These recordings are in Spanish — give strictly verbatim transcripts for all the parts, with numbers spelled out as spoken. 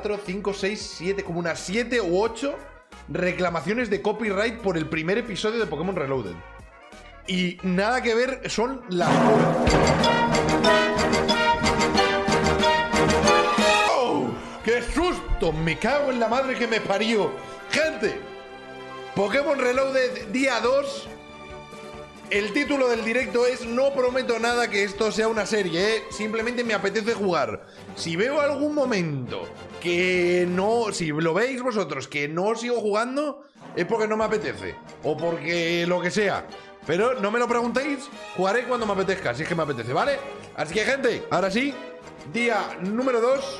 cuatro, cinco, seis, siete, como unas siete u ocho reclamaciones de copyright por el primer episodio de Pokémon Reloaded. Y nada que ver, son las... ¡Oh! ¡Qué susto! Me cago en la madre que me parió. Gente, Pokémon Reloaded día dos. El título del directo es: no prometo nada que esto sea una serie, ¿eh? Simplemente me apetece jugar. Si veo algún momento que no... Si lo veis vosotros que no sigo jugando, es porque no me apetece. O porque lo que sea. Pero no me lo preguntéis, jugaré cuando me apetezca, si es que me apetece, ¿vale? Así que, gente, ahora sí, día número dos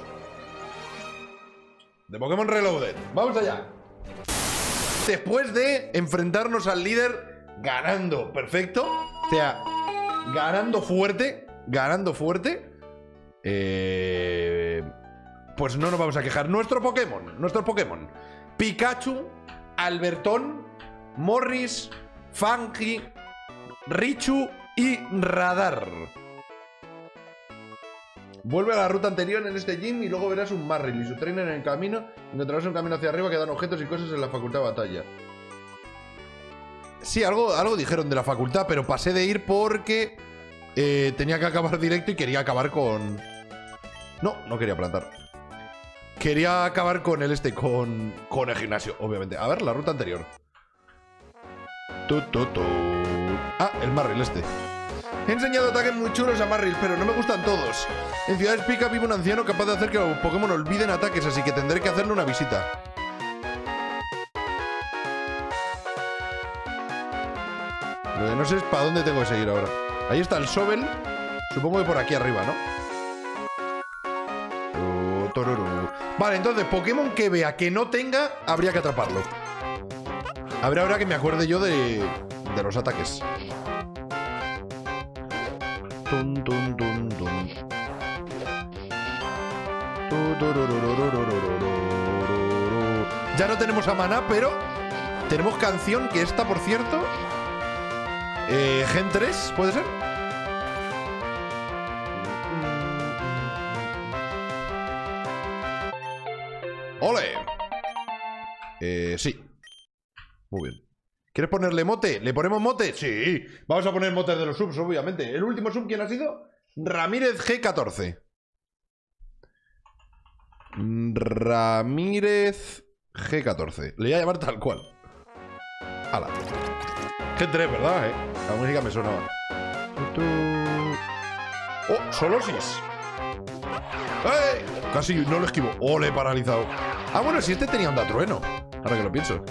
de Pokémon Reloaded. ¡Vamos allá! Después de enfrentarnos al líder ganando, perfecto. O sea, ganando fuerte, ganando fuerte. Eh, pues no nos vamos a quejar. Nuestro Pokémon, nuestro Pokémon. Pikachu, Albertón, Morris, Funky, Richu y Radar. Vuelve a la ruta anterior en este gym y luego verás un Marril y su trainer en el camino. Encontrarás un camino hacia arriba que dan objetos y cosas en la facultad de batalla. Sí, algo, algo dijeron de la facultad, pero pasé de ir porque eh, tenía que acabar directo y quería acabar con... No, no quería plantar. Quería acabar con el este, con, con el gimnasio, obviamente. A ver, la ruta anterior. Tu, tu, tu. Ah, el Marril este. He enseñado ataques muy chulos a Marril, pero no me gustan todos. En Ciudad Spica vive un anciano capaz de hacer que los Pokémon olviden ataques, así que tendré que hacerle una visita. Lo que no sé es para dónde tengo que seguir ahora. Ahí está el Sobel. Supongo que por aquí arriba, ¿no? Oh, tororo. Vale, entonces, Pokémon que vea que no tenga, habría que atraparlo. A ver, ahora que me acuerde yo de, de los ataques. Tum, tum, tum, tum. Ya no tenemos a Maná, pero tenemos canción, que esta, por cierto, eh, Gen tres, ¿puede ser? ¡Ole! Eh, sí. Muy bien. ¿Quieres ponerle mote? ¿Le ponemos mote? Sí. Vamos a poner motes de los subs, obviamente. ¿El último sub quién ha sido? Ramírez G catorce. Ramírez G catorce. Le voy a llamar tal cual. Hala. G tres, ¿verdad? ¿Eh? La música me sonaba. ¡Oh! ¡Solosis! ¡Eh! Casi no lo esquivo. ¡Oh! Le he paralizado. Ah, bueno, si este tenía onda trueno. Ahora que lo pienso.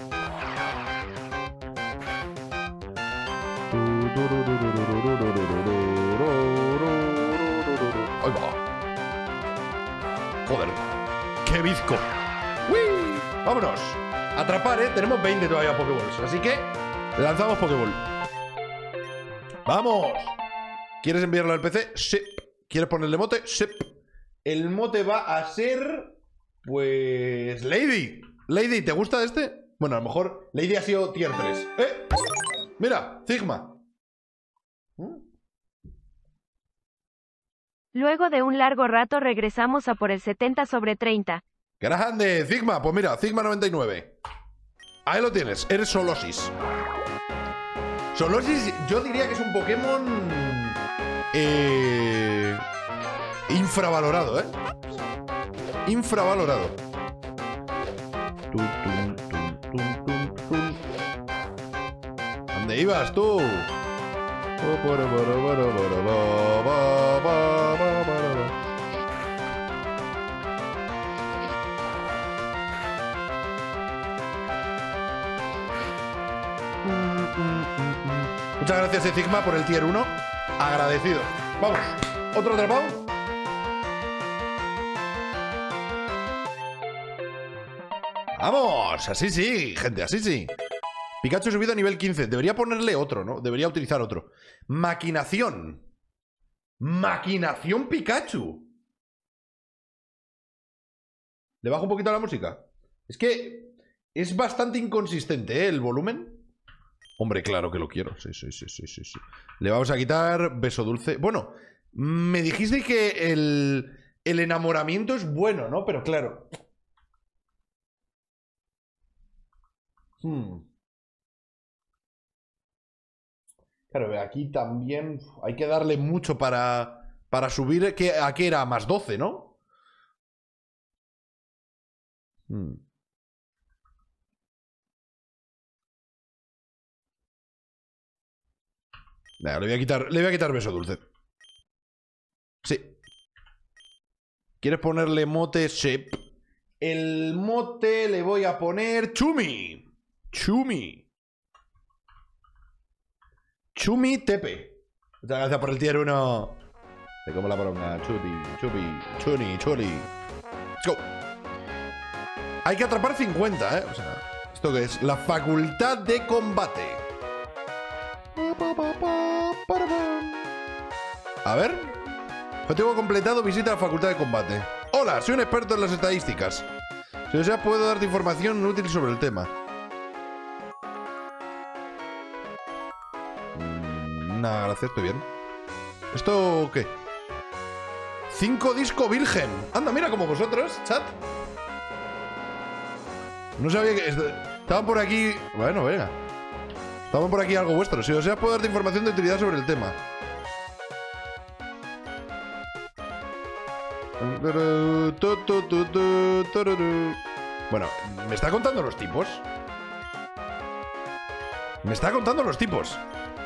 ¡Ahí va! ¡Joder! ¡Qué bizco! ¡Uy! ¡Vámonos! Atrapar, ¿eh? Tenemos veinte todavía Pokéballs. Así que lanzamos Pokéball. ¡Vamos! ¿Quieres enviarlo al P C? Sí. ¿Quieres ponerle mote? Sí. El mote va a ser... Pues... Lady. Lady, ¿te gusta este? Bueno, a lo mejor Lady ha sido tier tres. ¿Eh? Mira, Sigma. ¿Mm? Luego de un largo rato regresamos a por el setenta sobre treinta. Grande, Sigma. Pues mira, Sigma noventa y nueve. Ahí lo tienes, eres Solosis. Solosis yo diría que es un Pokémon eh, infravalorado, ¿eh? Infravalorado. Tum, tum, tum, tum, tum, tum. ¿Dónde ibas tú? Muchas gracias, Sigma, por el tier uno. Agradecido. Vamos, otro atrapado. Vamos, así sí, gente, así sí. Pikachu subido a nivel quince. Debería ponerle otro, ¿no? Debería utilizar otro. Maquinación. Maquinación Pikachu. ¿Le bajo un poquito la música? Es que es bastante inconsistente, ¿eh? El volumen. Hombre, claro que lo quiero. Sí, sí, sí, sí, sí, sí. Le vamos a quitar beso dulce. Bueno, me dijiste que el, el enamoramiento es bueno, ¿no? Pero claro, Hmm. Claro, aquí también hay que darle mucho para, para subir. Que, ¿a qué era? Más doce, ¿no? Hmm. Venga, le voy a quitar, le voy a quitar beso dulce. Sí. ¿Quieres ponerle mote? Sí. El mote le voy a poner Chumi. Chumi. Chumi Tepe. Muchas gracias por el tier uno. De cómo la poronga. Chuti, Chupi, Chuni, Chuli. Let's go. Hay que atrapar cincuenta, ¿eh? O sea, ¿esto qué es? La facultad de combate. A ver. Objetivo completado, visita a la facultad de combate. Hola, soy un experto en las estadísticas. Si deseas puedo darte información útil sobre el tema. Mm, nada, gracias, estoy bien. ¿Esto qué? Cinco disco virgen. Anda, mira como vosotros, chat. No sabía que... Estaban por aquí... Bueno, venga. Estaban por aquí algo vuestro. Si deseas puedo darte información de utilidad sobre el tema. Bueno, ¿me está contando los tipos? Me está contando los tipos.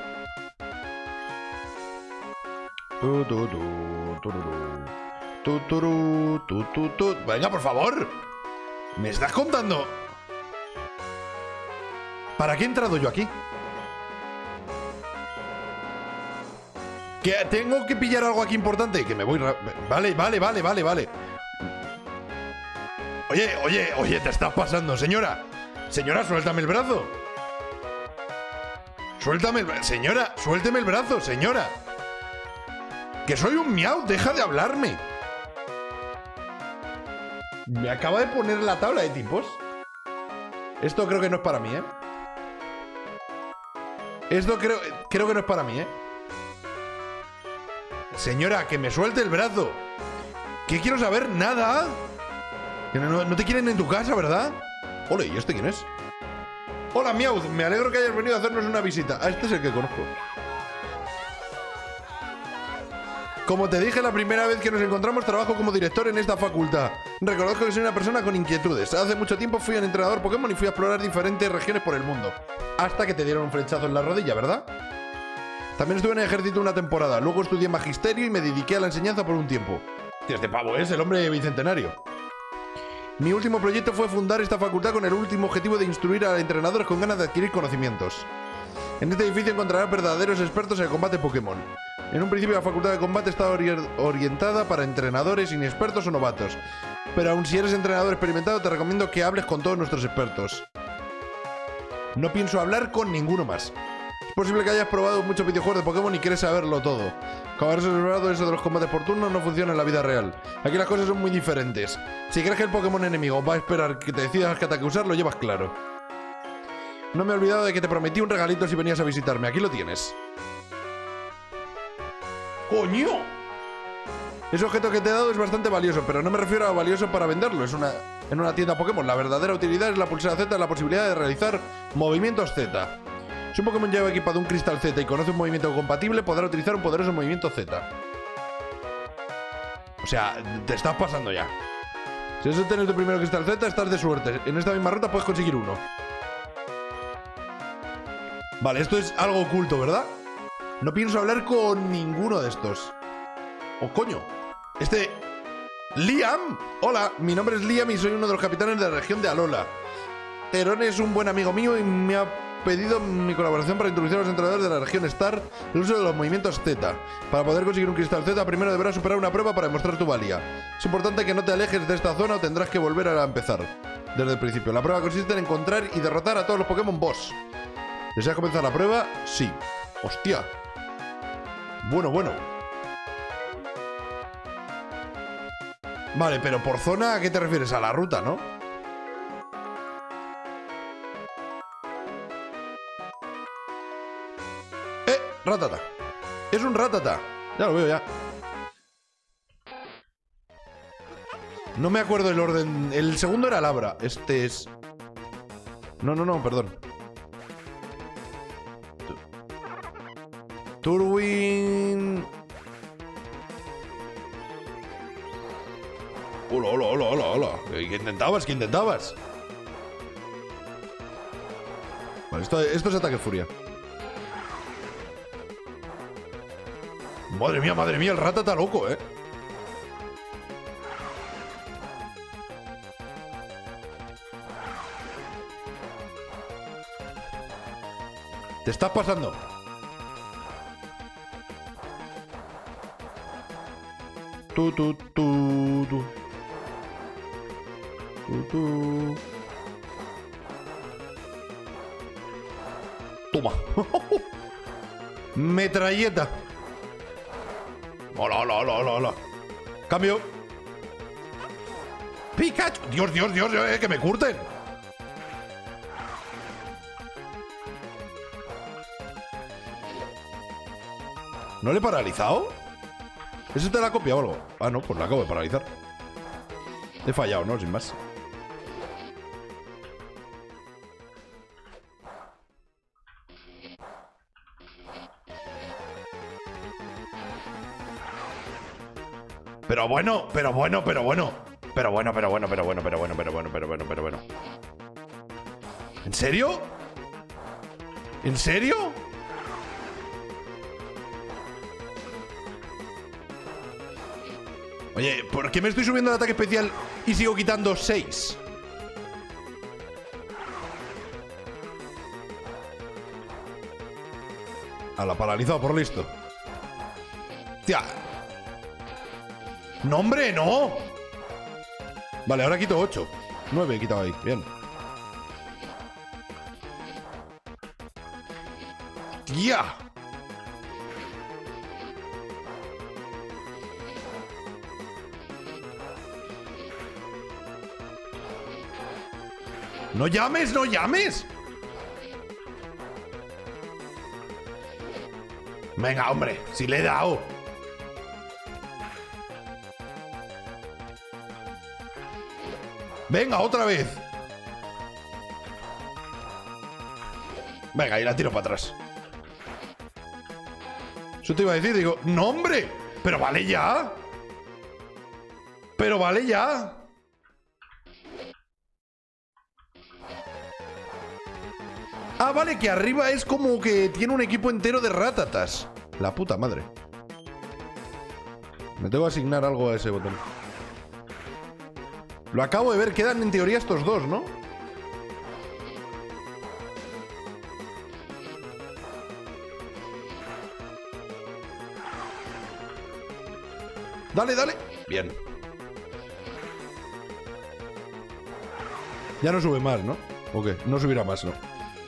Venga, por favor. ¿Me estás contando? ¿Para qué he entrado yo aquí? ¿Que tengo que pillar algo aquí importante? Que me voy... Vale, vale, vale, vale, vale. Oye, oye, oye, te estás pasando, señora. Señora, suéltame el brazo. Suéltame el... Señora, suélteme el brazo, señora. Que soy un miau, deja de hablarme. Me acaba de poner la tabla de tipos. Esto creo que no es para mí, ¿eh? Esto creo, creo que no es para mí, ¿eh? Señora, que me suelte el brazo. ¿Qué quiero saber? Nada. Que no, no te quieren en tu casa, ¿verdad? Ole, ¿y este quién es? Hola, Miau, me alegro que hayas venido a hacernos una visita. Ah, este es el que conozco. Como te dije la primera vez que nos encontramos, trabajo como director en esta facultad. Reconozco que soy una persona con inquietudes. Hace mucho tiempo fui un entrenador Pokémon y fui a explorar diferentes regiones por el mundo. Hasta que te dieron un flechazo en la rodilla, ¿verdad? También estuve en el ejército una temporada. Luego estudié magisterio y me dediqué a la enseñanza por un tiempo. Tío, este pavo es el hombre bicentenario. Mi último proyecto fue fundar esta facultad con el último objetivo de instruir a entrenadores con ganas de adquirir conocimientos. En este edificio encontrarás verdaderos expertos en el combate Pokémon. En un principio la facultad de combate está ori orientada para entrenadores inexpertos o novatos. Pero aun si eres entrenador experimentado te recomiendo que hables con todos nuestros expertos. No pienso hablar con ninguno más. Es posible que hayas probado muchos videojuegos de Pokémon y quieres saberlo todo. Como habrás observado, eso de los combates por turno no funciona en la vida real. Aquí las cosas son muy diferentes. Si crees que el Pokémon enemigo va a esperar que te decidas qué ataque usar, lo llevas claro. No me he olvidado de que te prometí un regalito si venías a visitarme. Aquí lo tienes. ¡Coño! Ese objeto que te he dado es bastante valioso, pero no me refiero a valioso para venderlo. Es una, en una tienda Pokémon. La verdadera utilidad es la pulsera Z, la posibilidad de realizar movimientos Z. Si un Pokémon lleva equipado un cristal Z y conoce un movimiento compatible, podrá utilizar un poderoso movimiento Z. O sea, te estás pasando ya. Si eso tienes tu primero cristal Z, estás de suerte. En esta misma ruta puedes conseguir uno. Vale, esto es algo oculto, ¿verdad? No pienso hablar con ninguno de estos. ¡Oh, coño! Este... ¡Liam! Hola, mi nombre es Liam y soy uno de los capitanes de la región de Alola. Terón es un buen amigo mío y me ha pedido mi colaboración para introducir a los entrenadores de la región Star el uso de los movimientos Z. Para poder conseguir un cristal Z, primero deberás superar una prueba para demostrar tu valía. Es importante que no te alejes de esta zona o tendrás que volver a empezar desde el principio. La prueba consiste en encontrar y derrotar a todos los Pokémon Boss. ¿Deseas comenzar la prueba? Sí. ¡Hostia! Bueno, bueno. Vale, pero por zona, ¿a qué te refieres? A la ruta, ¿no? ¡Eh! ¡Ratata! ¡Es un Ratata! Ya lo veo, ya. No me acuerdo el orden. El segundo era Labra. Este es... No, no, no, perdón. Turwin. Hola, hola, hola, hola, hola. ¿Qué intentabas? ¿Qué intentabas? Vale, esto, esto es ataque furia. Madre mía, madre mía, el rata está loco, ¿eh? Te estás pasando. Tu, tu, tu, tu. Tu, tu. Toma. Metralleta. Hola, hola, hola, hola, hola. Cambio. Pikachu. Dios, Dios, Dios, eh, que me curten. ¿No le he paralizado? ¿Eso te la ha copiado o algo? Ah, no, pues la acabo de paralizar. He fallado, ¿no? Sin más. Pero bueno, pero bueno, pero bueno. Pero bueno, pero bueno, pero bueno, pero bueno, pero bueno, pero bueno, pero bueno. ¿En serio? ¿En serio? Oye, ¿por qué me estoy subiendo el ataque especial y sigo quitando seis? A la paralizado, por listo. Tía. ¡No, hombre, no! Vale, ahora quito ocho. nueve he quitado ahí, bien. ¡Tía! ¡No llames, no llames! Venga, hombre, si le he dado. Venga, otra vez. Venga, y la tiro para atrás. Eso te iba a decir, digo, ¡no, hombre! ¡Pero vale ya! ¡Pero vale ya! Ah, vale, que arriba es como que tiene un equipo entero de ratatas. La puta madre. Me tengo que asignar algo a ese botón. Lo acabo de ver, quedan en teoría estos dos, ¿no? Dale, dale. Bien. Ya no sube más, ¿no? ¿O qué? No subirá más, ¿no?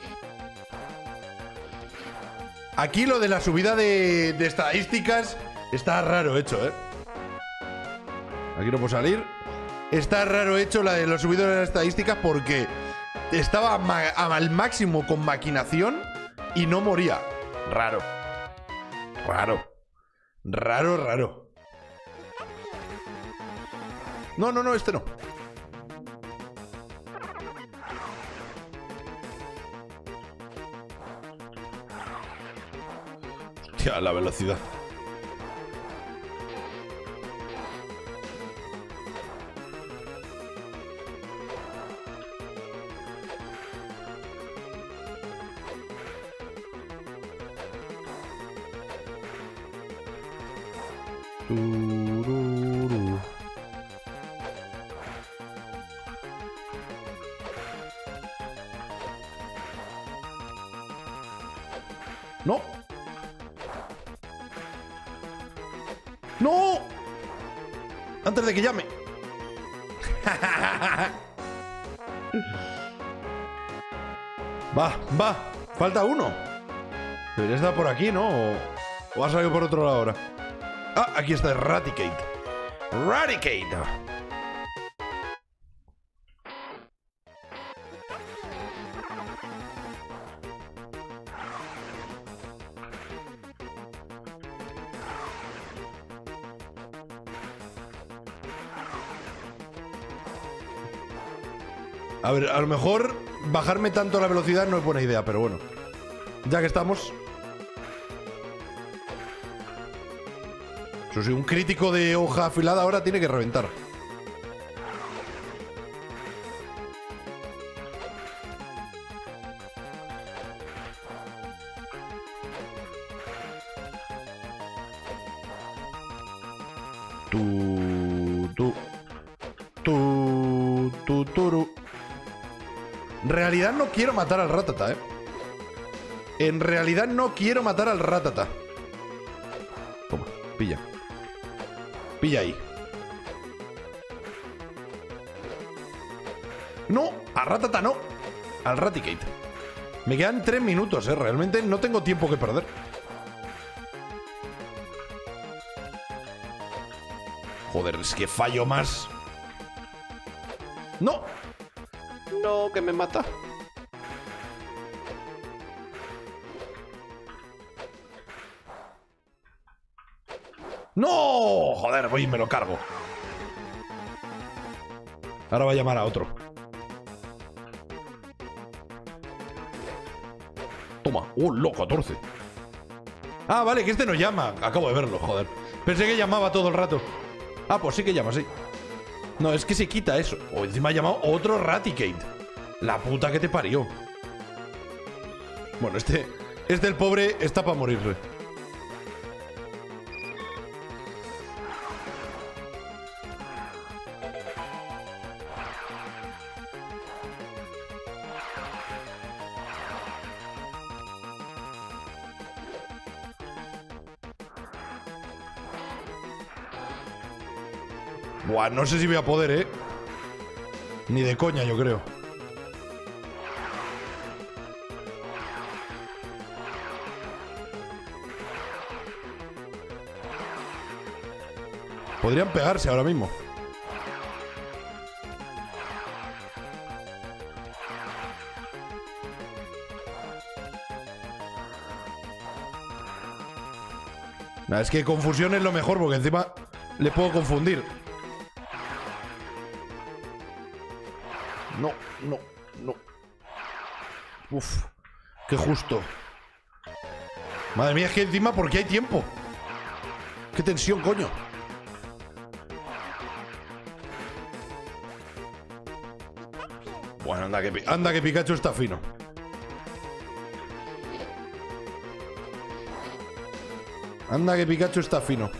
Aquí lo de la subida de, de estadísticas está raro hecho, ¿eh? Aquí no puedo salir. Está raro hecho la de los subidos de las estadísticas porque estaba al máximo con maquinación y no moría. Raro. Raro. Raro, raro. No, no, no, este no. Hostia, la velocidad. Tururu. No. ¡No! Antes de que llame. Va, va. Falta uno. Debería estar por aquí, ¿no? O, o ha salido por otro lado ahora. Ah, aquí está Raticate. Raticate. A ver, a lo mejor bajarme tanto la velocidad no es buena idea, pero bueno. Ya que estamos... Eso sí, un crítico de hoja afilada ahora tiene que reventar. Tu, tu, tu, tu, turu. En realidad no quiero matar al Ratata, ¿eh? En realidad no quiero matar al Ratata. Toma, pilla. Pilla ahí. No, a Ratata no. Al Raticate. Me quedan tres minutos, ¿eh? Realmente no tengo tiempo que perder. Joder, es que fallo más. No. No, que me mata. ¡No! Joder, voy y me lo cargo. Ahora va a llamar a otro. Toma. ¡Oh, lo! catorce. Ah, vale, que este no llama. Acabo de verlo, joder. Pensé que llamaba todo el rato. Ah, pues sí que llama, sí. No, es que se quita eso. O encima ha llamado otro Raticate. La puta que te parió. Bueno, este... Este, el pobre, está para morirse. Buah, no sé si voy a poder, ¿eh? Ni de coña, yo creo. Podrían pegarse ahora mismo. Nah, es que confusión es lo mejor, porque encima le puedo confundir. No, no, no. Uf, qué justo. Madre mía, es que encima, ¿por qué hay tiempo? Qué tensión, coño. Bueno, anda que, anda que Pikachu está fino. Anda que Pikachu está fino.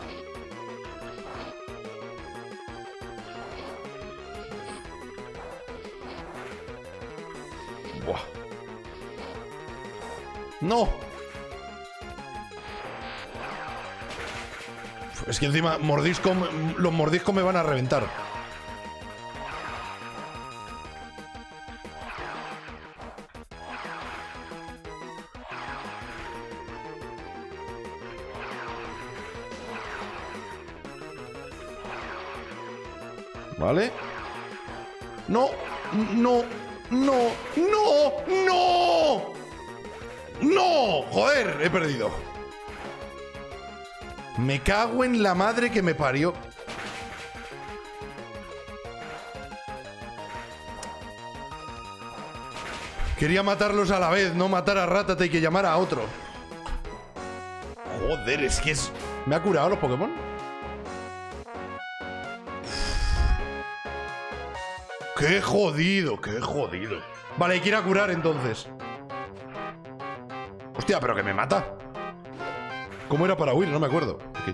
Buah. ¡No! Es que encima mordisco, los mordiscos me van a reventar. ¿Vale? No, no, no, no, no. ¡No! ¡Joder! He perdido. Me cago en la madre que me parió. Quería matarlos a la vez, no matar a Rattata y que llamara a otro. Joder, es que es... ¿Me ha curado los Pokémon? ¡Qué jodido! ¡Qué jodido! Vale, hay que ir a curar entonces. Hostia, pero que me mata. ¿Cómo era para huir? No me acuerdo. Okay.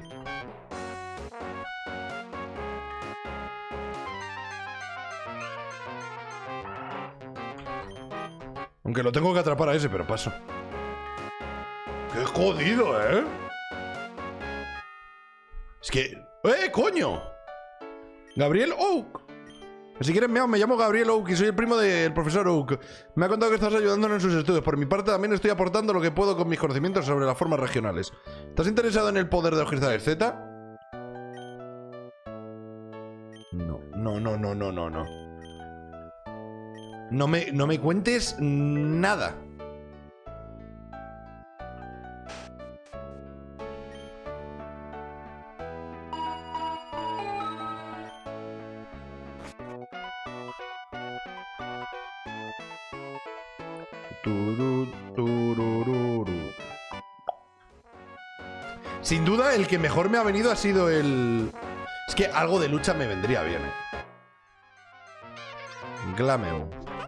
Aunque lo tengo que atrapar a ese, pero paso. ¡Qué jodido, eh! Es que... ¡Eh, coño! Gabriel Oak. Si quieres, me llamo Gabriel Oak y soy el primo del profesor Oak. Me ha contado que estás ayudándonos en sus estudios. Por mi parte, también estoy aportando lo que puedo con mis conocimientos sobre las formas regionales. ¿Estás interesado en el poder de los cristales Z? No, no, no, no, no, no, no. No me, no me cuentes nada. Turu, turururu. Sin duda, el que mejor me ha venido ha sido el... Es que algo de lucha me vendría bien, ¿eh? Glameo.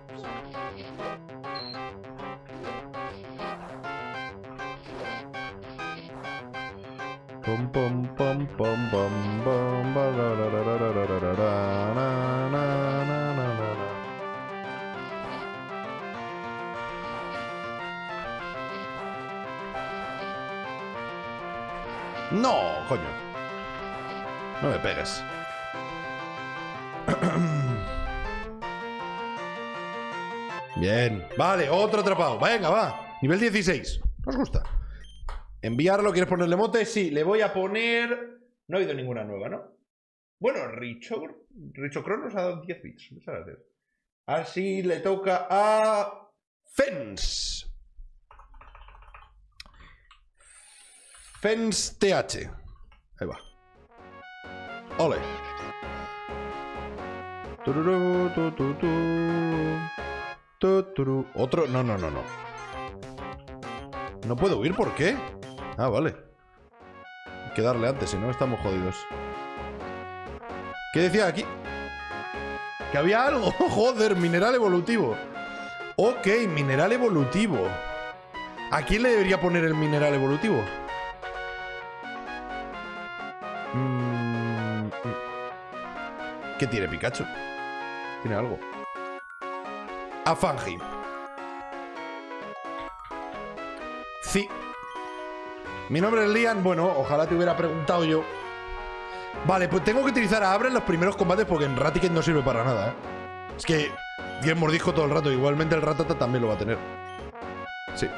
Pom pom pom pom pom pom ba, la, la, la, la, la, la, la, na, na, na, na, na. No, coño. No me pegues. Bien. Vale, otro atrapado. Venga, va. Nivel dieciséis. ¿Os gusta? Enviarlo. ¿Quieres ponerle mote? Sí, le voy a poner... No ha habido ninguna nueva, ¿no? Bueno, Richo... Richo Cronos ha dado diez bits. Muchas gracias. Así le toca a... Fence. Fence T H. Ahí va. Ole. Tururú, tu, tu, tu. Tu, turu. Otro. No, no, no, no. No puedo huir, ¿por qué? Ah, vale. Hay que darle antes, si no estamos jodidos. ¿Qué decía aquí? Que había algo. Joder, mineral evolutivo. Ok, mineral evolutivo. ¿A quién le debería poner el mineral evolutivo? Mm, ¿Qué tiene Pikachu? Tiene algo. A Fangi. Sí. Mi nombre es Lian. Bueno, ojalá te hubiera preguntado yo. Vale, pues tengo que utilizar a Abra en los primeros combates porque en Raticate no sirve para nada, ¿eh? Es que tiene mordisco todo el rato. Igualmente el Ratata también lo va a tener. Sí.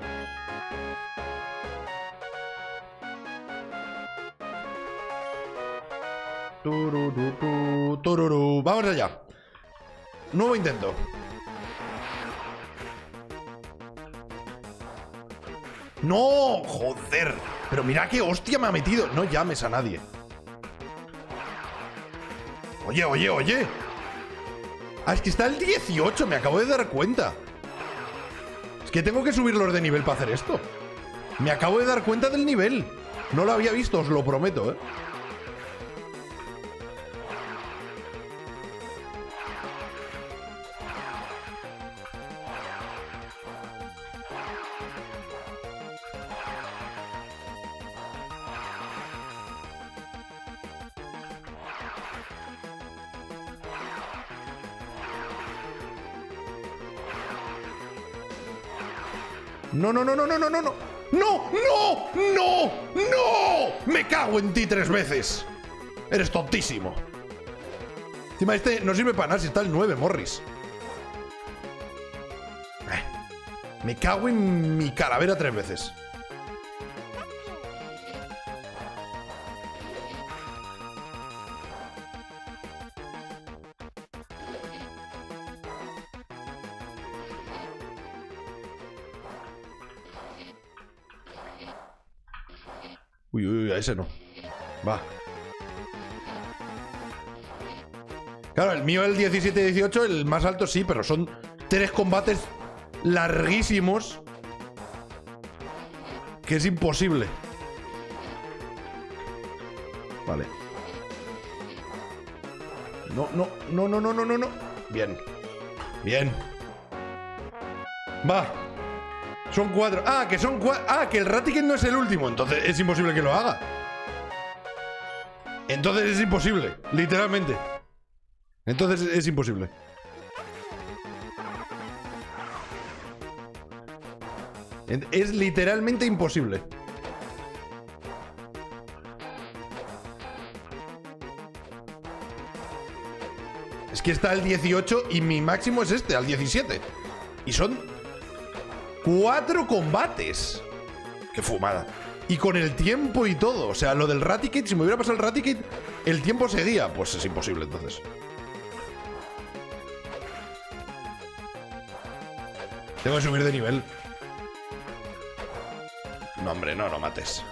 Tururú, tururú. Vamos allá. Nuevo intento. ¡No! ¡Joder! Pero mira qué hostia me ha metido. No llames a nadie. Oye, oye, oye. Ah, es que está el dieciocho. Me acabo de dar cuenta. Es que tengo que subirlos de nivel para hacer esto. Me acabo de dar cuenta del nivel. No lo había visto, os lo prometo, ¿eh? No, no, no, no, no, no, no, no. ¡No! ¡No! ¡No! ¡No! ¡Me cago en ti tres veces! Eres tontísimo. Encima este no sirve para nada si está el nueve, Morris. Eh, me cago en mi calavera tres veces. Uy, uy, uy, a ese no. Va. Claro, el mío, el diecisiete dieciocho, el más alto sí, pero son tres combates larguísimos que es imposible. Vale. No, no, no, no, no, no, no, no. Bien. Bien. Va. Son cuatro. Ah, que son cuatro. Ah, que el Raticate no es el último. Entonces es imposible que lo haga. Entonces es imposible. Literalmente. Entonces es imposible. Es literalmente imposible. Es que está el dieciocho y mi máximo es este, al diecisiete. Y son cuatro combates. Qué fumada. Y con el tiempo y todo. O sea, lo del Raticate, si me hubiera pasado el Raticate, el tiempo seguía. Pues es imposible entonces. Tengo que subir de nivel. No, hombre, no, no mates.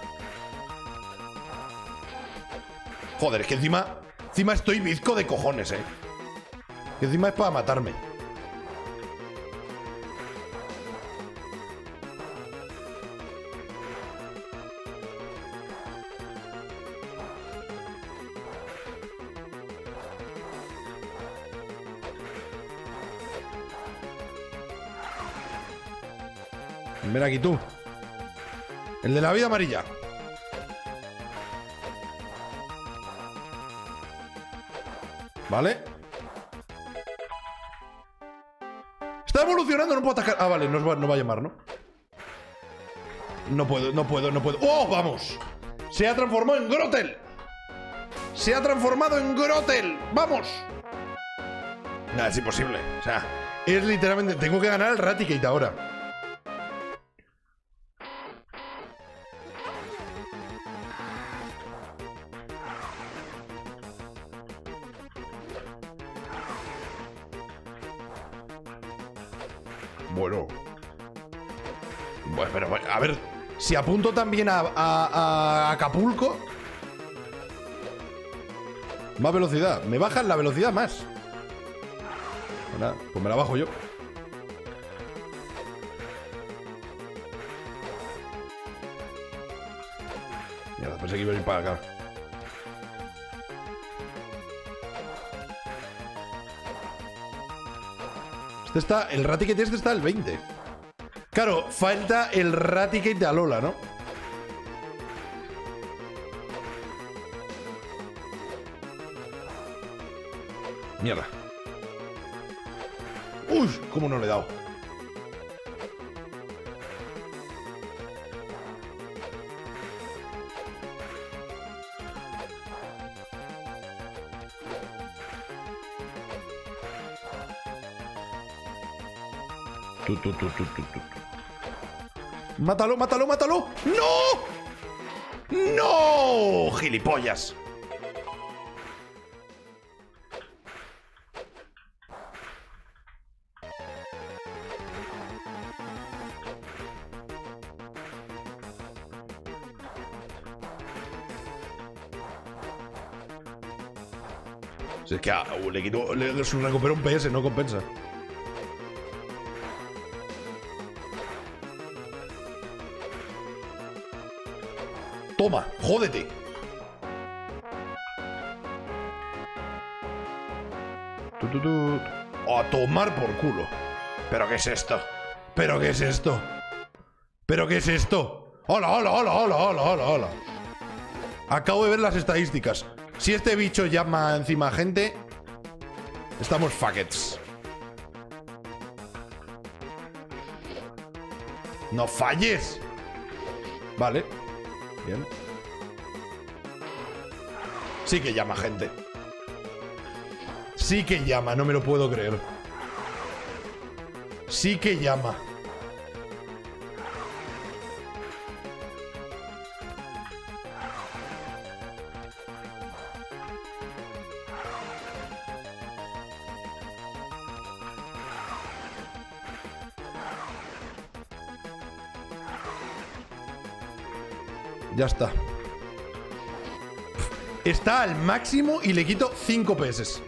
Joder, es que encima... Encima estoy bizco de cojones, eh. Que encima es para matarme. Ven aquí tú. El de la vida amarilla. Vale. Está evolucionando, no puedo atacar. Ah, vale, no va, no va a llamar, ¿no? No puedo, no puedo, no puedo. ¡Oh, vamos! Se ha transformado en Grotel. Se ha transformado en Grotel. ¡Vamos! Nada, es imposible. O sea, es literalmente... Tengo que ganar el Raticate ahora. Bueno. Bueno, pero a ver, si apunto también a, a, a Acapulco. Más velocidad. Me bajan la velocidad más. Bueno, pues me la bajo yo. Mierda, pensé que iba a ir para acá. Este está... El Raticate este está al veinte. Claro, falta el Raticate de Alola, ¿no? Mierda. Uy, cómo no le he dado. Tú, tú, tú, tú, tú, tú. ¡Mátalo, mátalo, mátalo! ¡No! ¡No! ¡Gilipollas! Si es que ah, le quito, le, le recupero un P S, no compensa. Toma, jódete. Tu, tu, tu. A tomar por culo. ¿Pero qué es esto? ¿Pero qué es esto? ¿Pero qué es esto? ¡Hola, hola, hola, hola, hola, hola, hola! Acabo de ver las estadísticas. Si este bicho llama encima a gente, estamos fuckets. ¡No falles! Vale. Bien. Sí que llama gente. Sí que llama, no me lo puedo creer. Sí que llama. Ya está. Está al máximo y le quito cinco P S.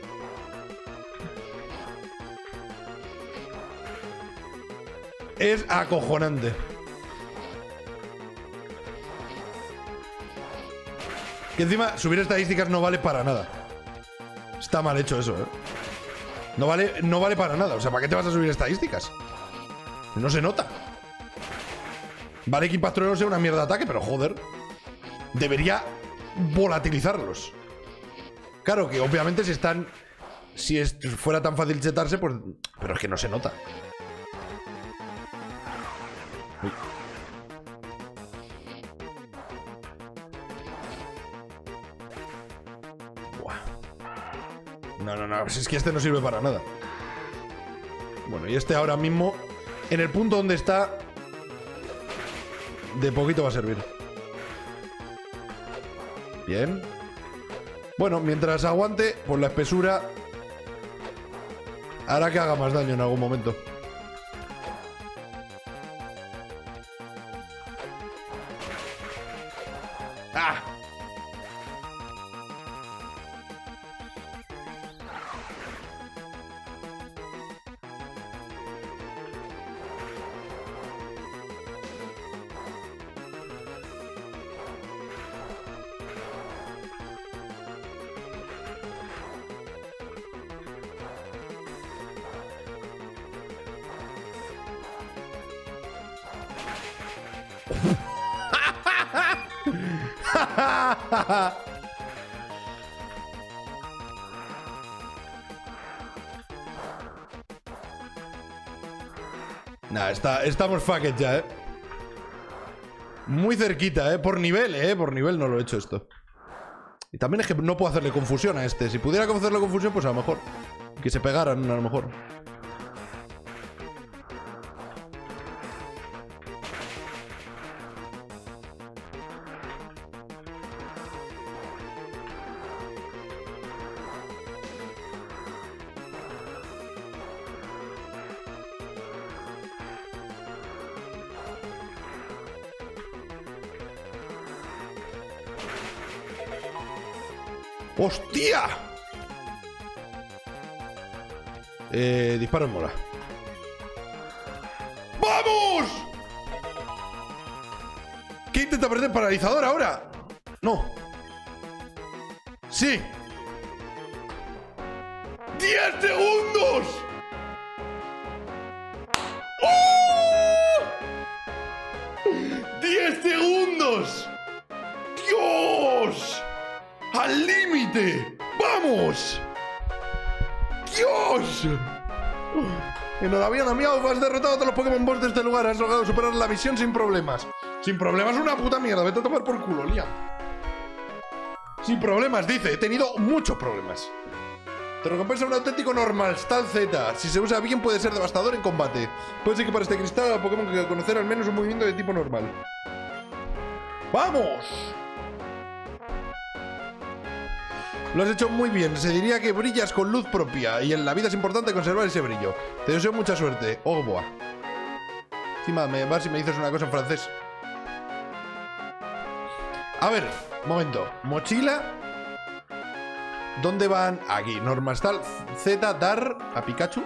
Es acojonante. Que encima subir estadísticas no vale para nada. Está mal hecho eso, ¿eh? No vale, no vale para nada. O sea, ¿para qué te vas a subir estadísticas? No se nota. Vale que Impacto no sea una mierda de ataque, pero joder. Debería volatilizarlos. Claro que obviamente si están... Si es, fuera tan fácil chetarse, pues... Pero es que no se nota. Uy. Buah. No, no, no. Es que este no sirve para nada. Bueno, y este ahora mismo, en el punto donde está, de poquito va a servir. Bien. Bueno, mientras aguante, pues la espesura hará que haga más daño en algún momento. ¡Ah! Nah, está, estamos fucked ya, eh. Muy cerquita, eh. Por nivel, eh. Por nivel no lo he hecho esto. Y también es que no puedo hacerle confusión a este. Si pudiera hacerle confusión, pues a lo mejor. Que se pegaran, a lo mejor. ¡Hostia! Eh, disparo en mola. ¡Vamos! ¿Qué intenta perder paralizador ahora? No. Sí. ¡Diez segundos! ¡Oh! ¡Diez segundos! ¡Dios! ¡Al límite! ¡Vamos! ¡Dios! Enhorabuena, miau, has derrotado a todos los Pokémon Boss de este lugar. Has logrado superar la misión sin problemas. Sin problemas una puta mierda. Vete a tomar por culo, Liam. Sin problemas, dice. He tenido muchos problemas. Te recompensa un auténtico normal, Stal Z. Si se usa bien puede ser devastador en combate. Puede ser que para este cristal al Pokémon que conocer al menos un movimiento de tipo normal. ¡Vamos! Lo has hecho muy bien. Se diría que brillas con luz propia. Y en la vida es importante conservar ese brillo. Te deseo mucha suerte. Au revoir. Encima me vas y me dices una cosa en francés. A ver, momento. Mochila. ¿Dónde van? Aquí. Normastal Z, dar a Pikachu.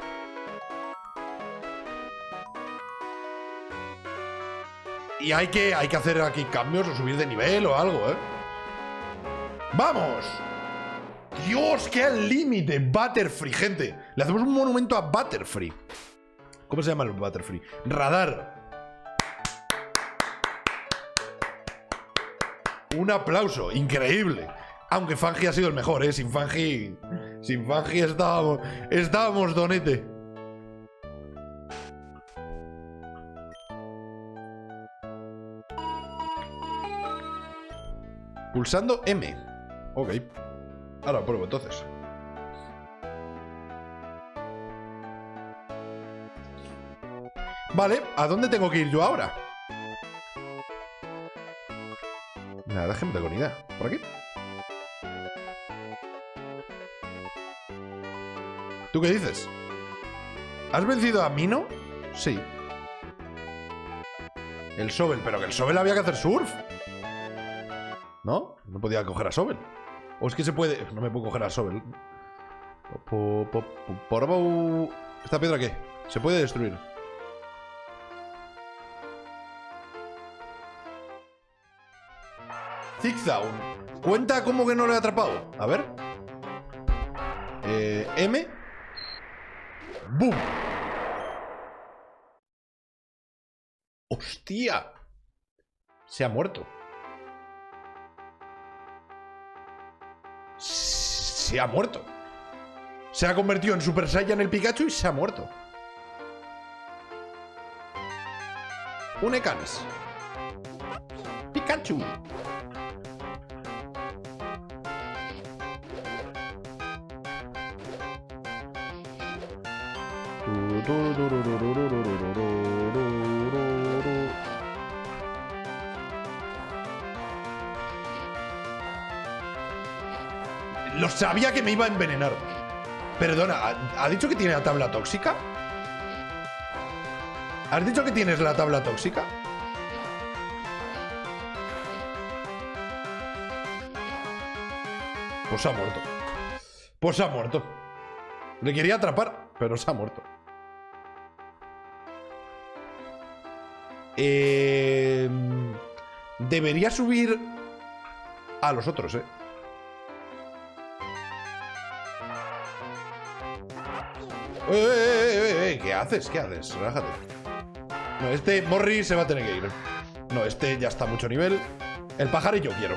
Y hay que, hay que hacer aquí cambios o subir de nivel o algo, ¿eh? ¡Vamos! ¡Dios, qué al límite! Butterfree, gente. Le hacemos un monumento a Butterfree. ¿Cómo se llama el Butterfree? Radar. Un aplauso. Increíble. Aunque Fangi ha sido el mejor, ¿eh? Sin Fangi... Sin Fangi estábamos... Estábamos, donete. Pulsando M. Ok. Ahora pruebo entonces. Vale, ¿a dónde tengo que ir yo ahora? Nada, es que no tengo ni idea. ¿Por aquí? ¿Tú qué dices? ¿Has vencido a Mino? Sí. El Sobel, pero que el Sobel había que hacer surf. ¿No? No podía coger a Sobel. O es que se puede... No me puedo coger a Sobel. ¿Esta piedra qué? Se puede destruir. Zigzag. ¿Cuenta cómo que no lo he atrapado? A ver. Eh, M. ¡Bum! ¡Hostia! Se ha muerto. Se ha muerto. Se ha convertido en Super Saiyan el Pikachu y se ha muerto. Un Ekans. Pikachu. Lo sabía que me iba a envenenar. Perdona, ¿ha, ¿ha dicho que tiene la tabla tóxica? ¿Has dicho que tienes la tabla tóxica? Pues se ha muerto. Pues se ha muerto. Le quería atrapar, pero se ha muerto. Eh, debería subir a los otros, eh. Eh, eh, eh, eh, ¿qué haces? ¿Qué haces? Relájate. No, este Morri se va a tener que ir. No, este ya está a mucho nivel. El pajarillo quiero.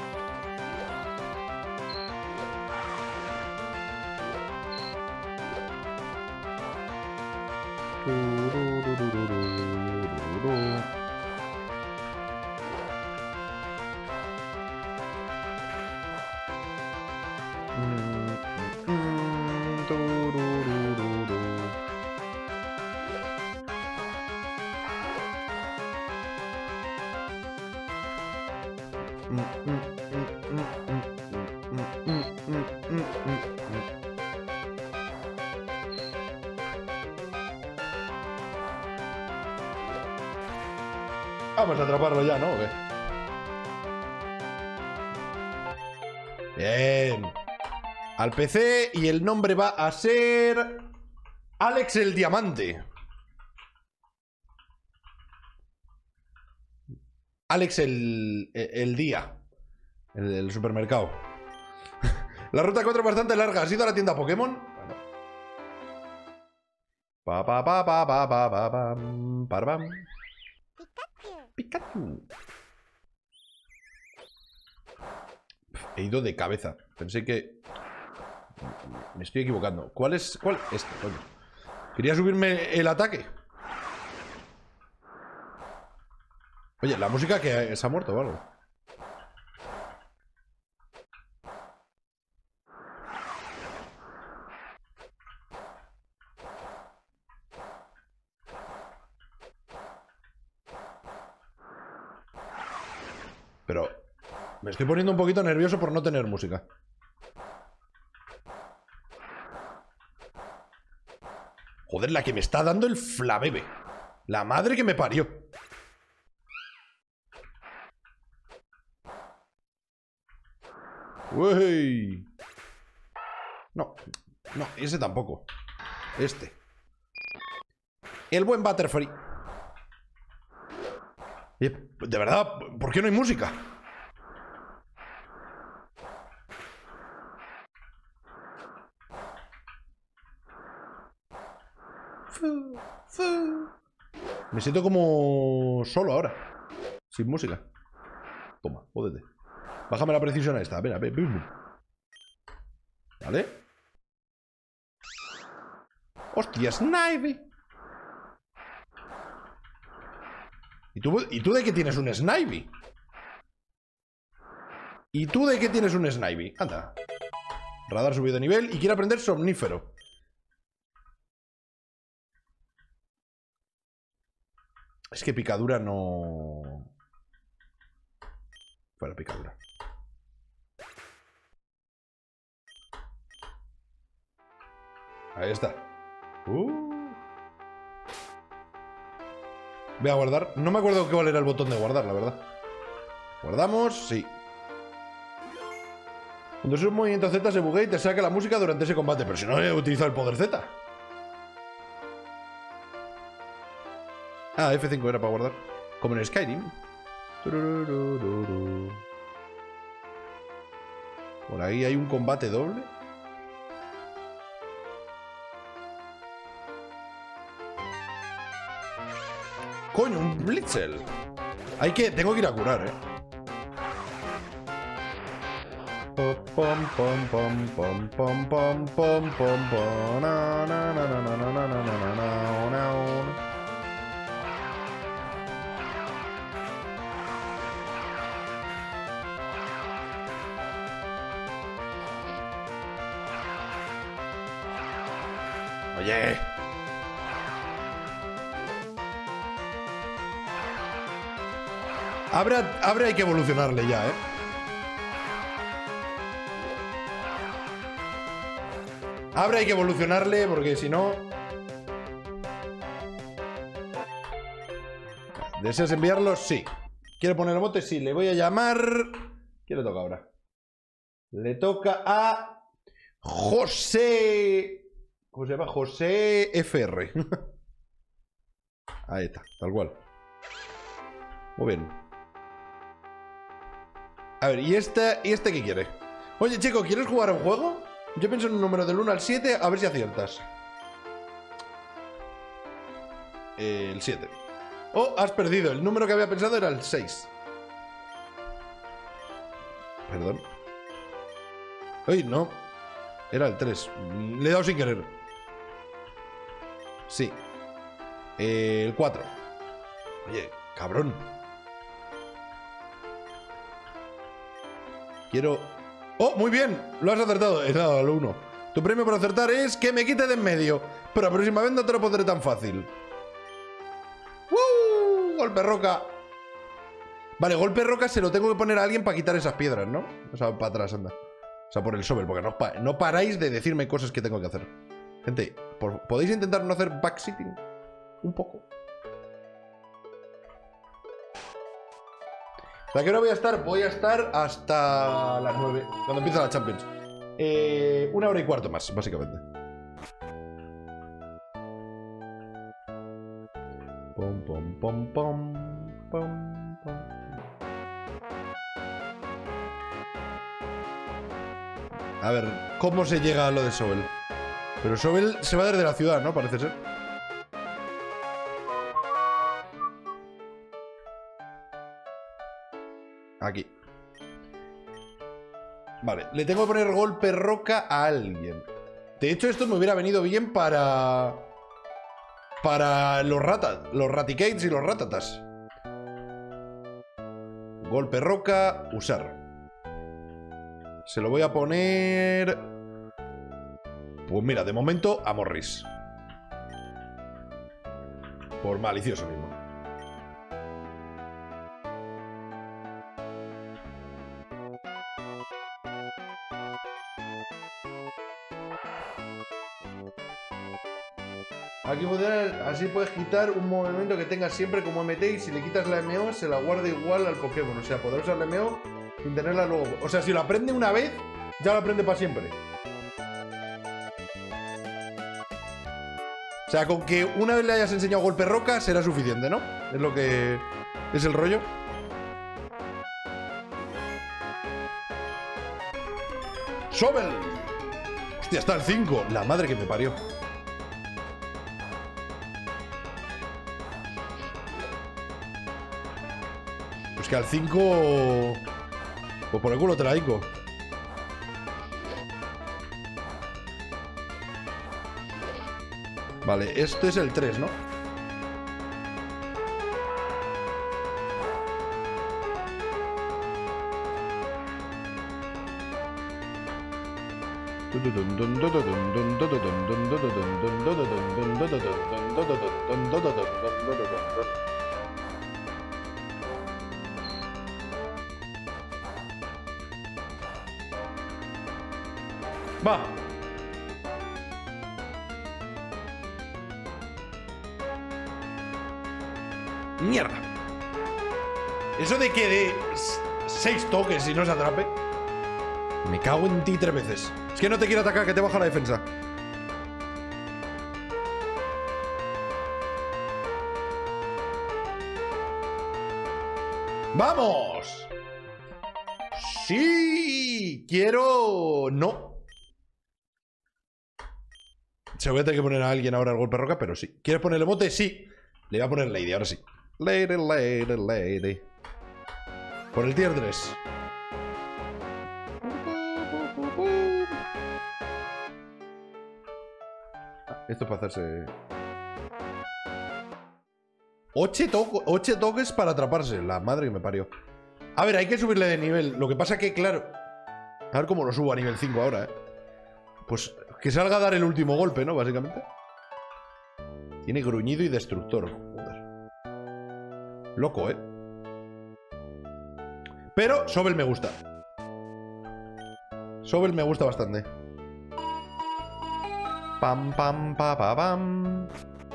Vamos a atraparlo ya, ¿no? ¿O qué? Bien. Al P C y el nombre va a ser... Alex el Diamante. Alex el... el día. El del supermercado. La ruta cuatro es bastante larga. ¿Has ido a la tienda Pokémon? Bueno. Pa pa pa pa pa pa pa pam, par, pam. Pikachu. He ido de cabeza. Pensé que... Me estoy equivocando. ¿Cuál es...? ¿Cuál? Este, coño. Quería subirme el ataque. Oye, la música que se ha muerto o algo. Pero me estoy poniendo un poquito nervioso por no tener música. Joder, la que me está dando el Flabebe. La madre que me parió. Uy. No, no, ese tampoco. Este. El buen Butterfree. De verdad, ¿por qué no hay música? Me siento como solo ahora. Sin música. Toma, jódete. Bájame la precisión a esta. Ven, ven, ven. ¿Vale? ¡Hostia, Snivy! ¿Y tú, ¿Y tú de qué tienes un Snivy? ¿Y tú de qué tienes un Snivy? Anda. Radar subido de nivel y quiere aprender Somnífero. Es que picadura no... Fuera picadura. Ahí está. Uh. Voy a guardar. No me acuerdo cuál era el botón de guardar, la verdad. Guardamos, sí. Cuando es un movimiento Z se buguea y te saca la música durante ese combate. Pero si no he utilizado el poder Z. Ah, F cinco era para guardar. Como en Skyrim. Por ahí hay un combate doble. Coño, un Blitzel. Hay que... Tengo que ir a curar, eh. Pom pom pom pom pom pom pom pom pom na na na na na na na na na na na. Oye. Habrá, habrá hay que evolucionarle ya, ¿eh? Habrá hay que evolucionarle porque si no... ¿Deseas enviarlo? Sí. ¿Quiere poner emote? Sí. Le voy a llamar... ¿Quién le toca ahora? Le toca a... José... ¿Cómo se llama? José F R. Ahí está, tal cual. Muy bien. A ver, ¿y este, ¿y este qué quiere? Oye, chico, ¿quieres jugar a un juego? Yo pienso en un número del uno al siete, a ver si aciertas. Eh, el siete. Oh, has perdido. El número que había pensado era el seis. Perdón. ¡Uy, no! Era el tres. Le he dado sin querer. Sí. Eh, el cuatro. Oye, cabrón. Quiero... ¡Oh, muy bien! Lo has acertado. He dado al uno. Tu premio por acertar es que me quite de en medio. Pero la próxima vez no te lo pondré tan fácil. ¡Uh! Golpe roca. Vale, golpe roca se lo tengo que poner a alguien para quitar esas piedras, ¿no? O sea, para atrás, anda. O sea, por el shovel, porque no, pa no paráis de decirme cosas que tengo que hacer. Gente, por, ¿podéis intentar no hacer backsitting? Un poco. ¿A qué hora voy a estar? Voy a estar hasta las nueve, cuando empieza la Champions. Eh, una hora y cuarto más, básicamente. Pom, pom, pom, pom, pom, pom. A ver, ¿cómo se llega a lo de Sobel? Pero Sobel se va desde la ciudad, ¿no? Parece ser. Aquí. Vale, le tengo que poner golpe roca a alguien. De hecho, esto me hubiera venido bien para... Para los ratas, los raticates y los ratatas. Golpe roca, usar. Se lo voy a poner... Pues mira, de momento a Morris. Por malicioso mismo. Aquí funciona, así puedes quitar un movimiento que tengas siempre como M T y si le quitas la M O se la guarda igual al Pokémon. O sea, poder usar la M O sin tenerla luego. O sea, si lo aprende una vez, ya lo aprende para siempre. O sea, con que una vez le hayas enseñado golpe roca será suficiente, ¿no? Es lo que... es el rollo. ¡Sobel! Hostia, está el cinco. La madre que me parió. Pues que al cinco... Pues por el culo te la digo. Vale, este es el tres, ¿no? Va. Mierda. Eso de que de seis toques y no se atrape. Me cago en ti tres veces. Es que no te quiero atacar, que te baja la defensa. ¡Vamos! ¡Sí! Quiero... No. Se voy a tener que poner a alguien ahora el golpe roca, pero sí. ¿Quieres ponerle bote? Sí. Le voy a poner Lady, ahora sí. Lady, lady, lady. Por el tier tres. Esto es para hacerse... Ocho, to ocho toques para atraparse. La madre que me parió. A ver, hay que subirle de nivel. Lo que pasa que, claro... A ver cómo lo subo a nivel cinco ahora, ¿eh? Pues que salga a dar el último golpe, ¿no? Básicamente. Tiene gruñido y destructor. Joder. Loco, ¿eh? Pero Sobel me gusta. Sobel me gusta bastante. Pam, pam, pa, pa, pam.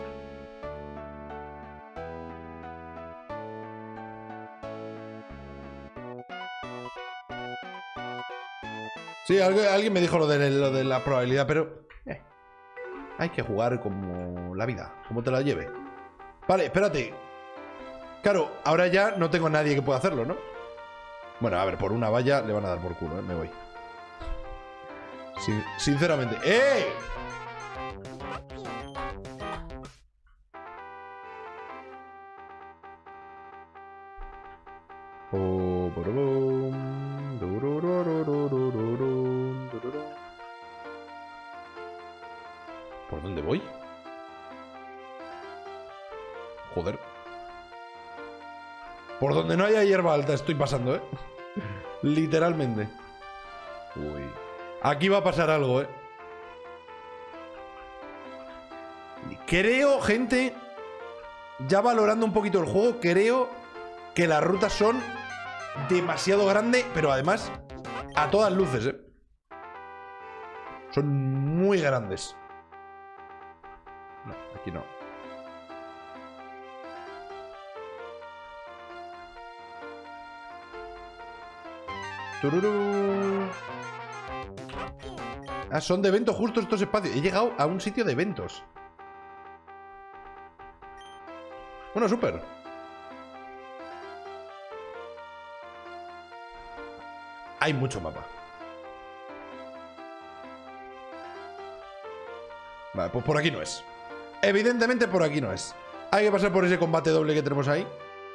Sí, alguien me dijo lo de, lo de la probabilidad, pero... Eh, hay que jugar como la vida, como te la lleve. Vale, espérate. Claro, ahora ya no tengo nadie que pueda hacerlo, ¿no? Bueno, a ver, por una valla le van a dar por culo, ¿eh? Me voy. Sin, sinceramente. ¡Eh! Oh, ¿Dónde voy? Joder. Por donde no haya hierba alta estoy pasando, ¿eh? Literalmente. Uy. Aquí va a pasar algo, ¿eh? Creo, gente, ya valorando un poquito el juego, creo que las rutas son demasiado grandes, pero además a todas luces, ¿eh? Son muy grandes. No, aquí no. Tururú. Ah, son de eventos justo estos espacios. He llegado a un sitio de eventos. Bueno, súper. Hay mucho mapa. Vale, pues por aquí no es. Evidentemente por aquí no es. Hay que pasar por ese combate doble que tenemos ahí.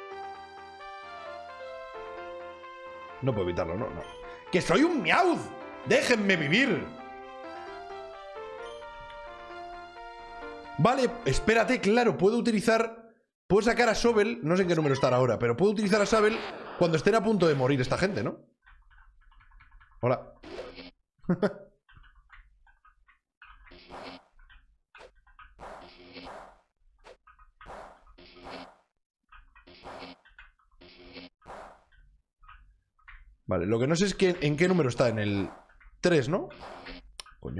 No puedo evitarlo, no, no. ¡Que soy un Meowth! ¡Déjenme vivir! Vale, espérate, claro, puedo utilizar... Puedo sacar a Sobel, no sé en qué número estará ahora, pero puedo utilizar a Sobel cuando estén a punto de morir esta gente, ¿no? Hola. Vale, lo que no sé es que, en qué número está, en el tres, ¿no? Coño.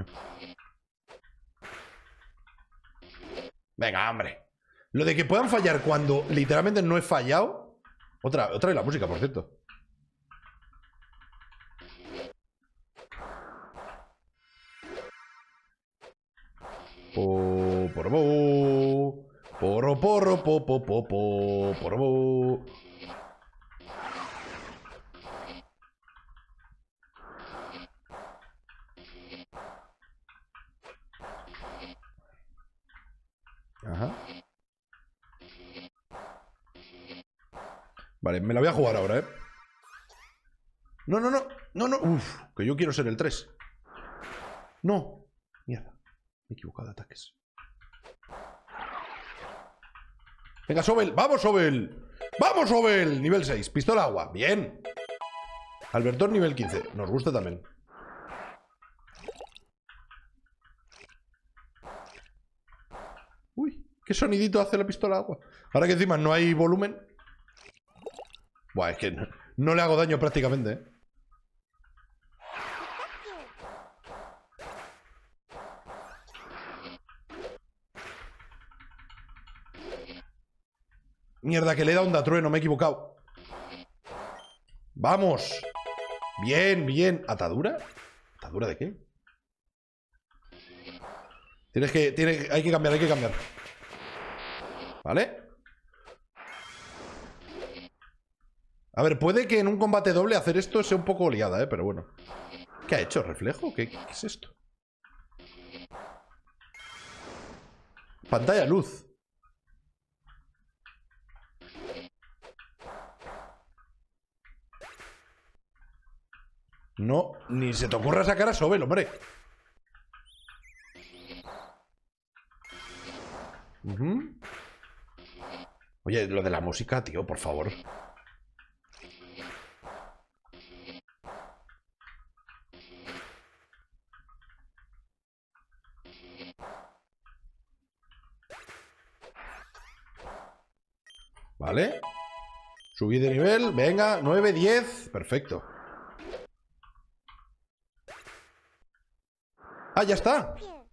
Venga, hombre. Lo de que puedan fallar cuando literalmente no he fallado. Otra, otra de la música, por cierto. Po, porbo, porro, porro, po, po, po, po, porbo. Ajá. Vale, me la voy a jugar ahora, ¿eh? No, no, no, no, no. Uf, que yo quiero ser el tres. No. Mierda. Me he equivocado de ataques. Venga, Sobel. ¡Vamos, Sobel! ¡Vamos, Sobel! Nivel seis. Pistola agua. Bien. Albertón, nivel quince. Nos gusta también. Uy, ¿qué sonidito hace la pistola agua? Ahora que encima no hay volumen. Buah, es que no, no le hago daño prácticamente, ¿eh? Mierda, que le he dado onda trueno, me he equivocado. ¡Vamos! Bien, bien. ¿Atadura? ¿Atadura de qué? Tienes que... Tiene, hay que cambiar, hay que cambiar. ¿Vale? A ver, puede que en un combate doble hacer esto sea un poco oleada, ¿eh? Pero bueno. ¿Qué ha hecho? ¿Reflejo? ¿Qué, qué es esto? Pantalla luz. No, ni se te ocurra sacar a Sobel, hombre. Uh-huh. Oye, lo de la música, tío, por favor. Vale. Subí de nivel, venga, nueve, diez. Perfecto. Ah, ya está.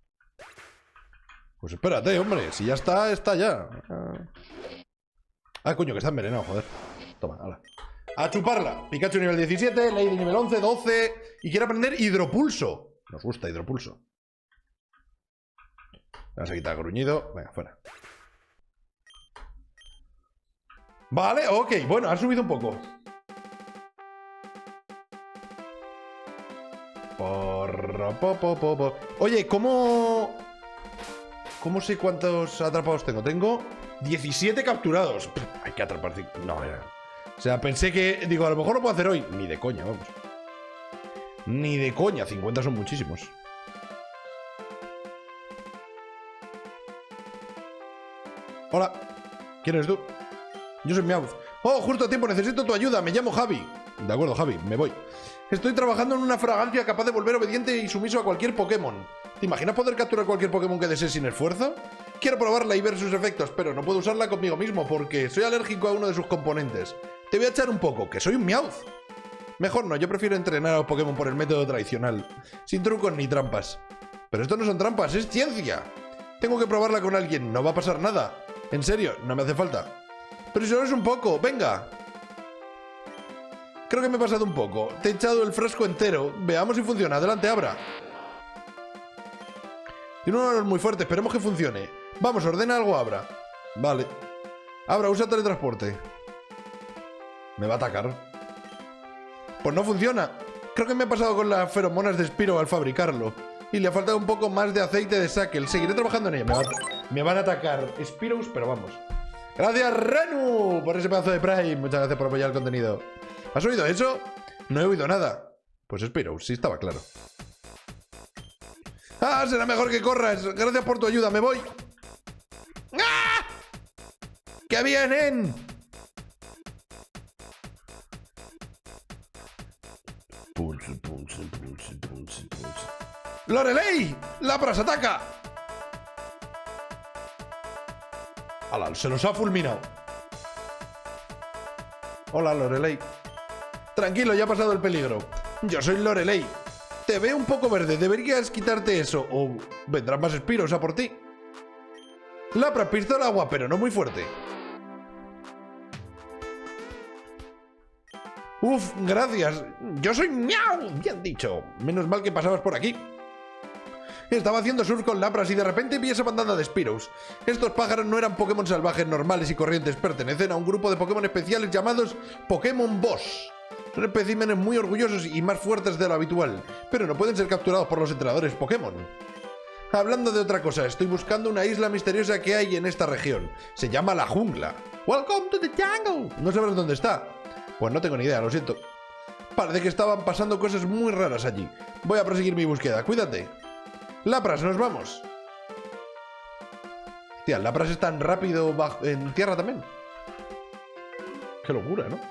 Pues espérate, hombre. Si ya está, está ya. Ah, coño, que está envenenado, joder. Toma, hala. A chuparla. Pikachu nivel diecisiete, Lady nivel once, doce. Y quiere aprender hidropulso. Nos gusta hidropulso. Vamos a quitar gruñido. Venga, fuera. Vale, ok. Bueno, ha subido un poco. Porro, po, po, po, po. Oye, ¿cómo... ¿Cómo sé cuántos atrapados tengo? Tengo diecisiete capturados. Pff, hay que atrapar... No, ya. O sea, pensé que... Digo, a lo mejor lo puedo hacer hoy. Ni de coña, vamos. Ni de coña. cincuenta son muchísimos. Hola. ¿Quién eres tú? Yo soy Meowth. Oh, justo a tiempo, necesito tu ayuda. Me llamo Javi. De acuerdo, Javi, me voy. Estoy trabajando en una fragancia capaz de volver obediente y sumiso a cualquier Pokémon. ¿Te imaginas poder capturar cualquier Pokémon que desees sin esfuerzo? Quiero probarla y ver sus efectos, pero no puedo usarla conmigo mismo porque soy alérgico a uno de sus componentes. Te voy a echar un poco, que soy un Meowth. Mejor no, yo prefiero entrenar a los Pokémon por el método tradicional, sin trucos ni trampas. Pero esto no son trampas, es ciencia. Tengo que probarla con alguien, no va a pasar nada. En serio, no me hace falta. Pero si solo es un poco, venga. Creo que me he pasado un poco. Te he echado el frasco entero. Veamos si funciona. Adelante, Abra. Tiene un olor muy fuerte, esperemos que funcione. Vamos, ordena algo, Abra. Vale. Abra, usa teletransporte. ¿Me va a atacar? Pues no funciona. Creo que me ha pasado con las feromonas de Spiro al fabricarlo. Y le ha faltado un poco más de aceite de Sakel. Seguiré trabajando en ello. Me, va me van a atacar Spiros, pero vamos. Gracias, Renu, por ese pedazo de Prime. Muchas gracias por apoyar el contenido. ¿Has oído eso? No he oído nada. Pues Spiros, sí estaba claro. ¡Ah! Será mejor que corras. Gracias por tu ayuda, me voy. ¡Ah! ¡Que vienen! Pulse, pulse, pulse, pulse, pulse. ¡Lorelei! ¡Lapras, ataca! ¡Hala! Se los ha fulminado. Hola, Lorelei. Tranquilo, ya ha pasado el peligro. Yo soy Lorelei. Te veo un poco verde, deberías quitarte eso o vendrán más Spiros a por ti. Lapras, pistola agua, pero no muy fuerte. Uf, gracias. Yo soy Miau. Bien dicho. Menos mal que pasabas por aquí. Estaba haciendo surf con Lapras y de repente vi esa bandada de Spiros. Estos pájaros no eran Pokémon salvajes normales y corrientes. Pertenecen a un grupo de Pokémon especiales llamados Pokémon Boss. Son especímenes muy orgullosos y más fuertes de lo habitual, pero no pueden ser capturados por los entrenadores Pokémon. Hablando de otra cosa, estoy buscando una isla misteriosa que hay en esta región. Se llama La Jungla. Welcome to the jungle. ¿No sabrás dónde está? Pues no tengo ni idea, lo siento. Parece que estaban pasando cosas muy raras allí. Voy a proseguir mi búsqueda, cuídate. Lapras, nos vamos. Hostia, Lapras es tan rápido bajo, en tierra también. Qué locura, ¿no?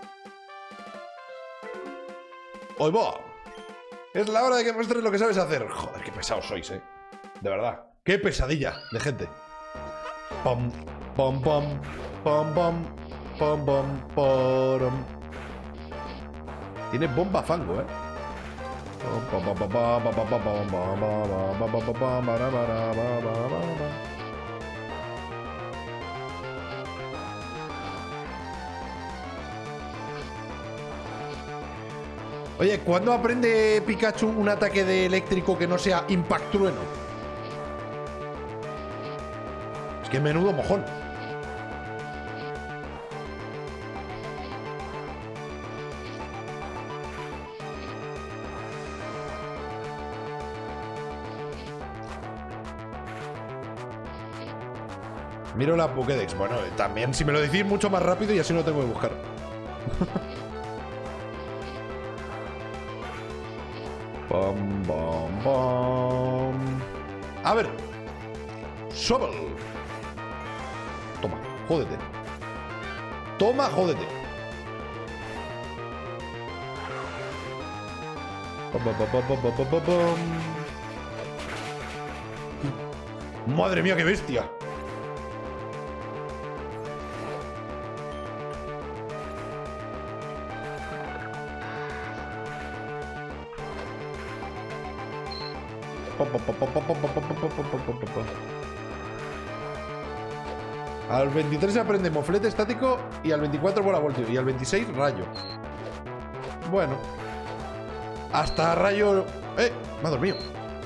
¡Hoy va! Es la hora de que muestres lo que sabes hacer. Joder, qué pesados sois, eh. De verdad. Qué pesadilla de gente. Pom, pom, pom, pom, pom, pom, pom, pom. Tiene bomba fango, eh. Oye, ¿cuándo aprende Pikachu un ataque de eléctrico que no sea Impact Trueno? Es que menudo mojón. Miro la Pokédex. Bueno, también si me lo decís mucho más rápido y así no tengo que buscar. Bom, bom, bom. A ver. Shovel. Toma, jódete. Toma, jódete. Bom, bom, bom, bom, bom, bom, bom. Madre mía, qué bestia. Al veintitrés se aprende moflete estático y al veinticuatro bola voltio y al veintiséis rayo. Bueno. Hasta rayo... ¡Eh! Me ha dormido.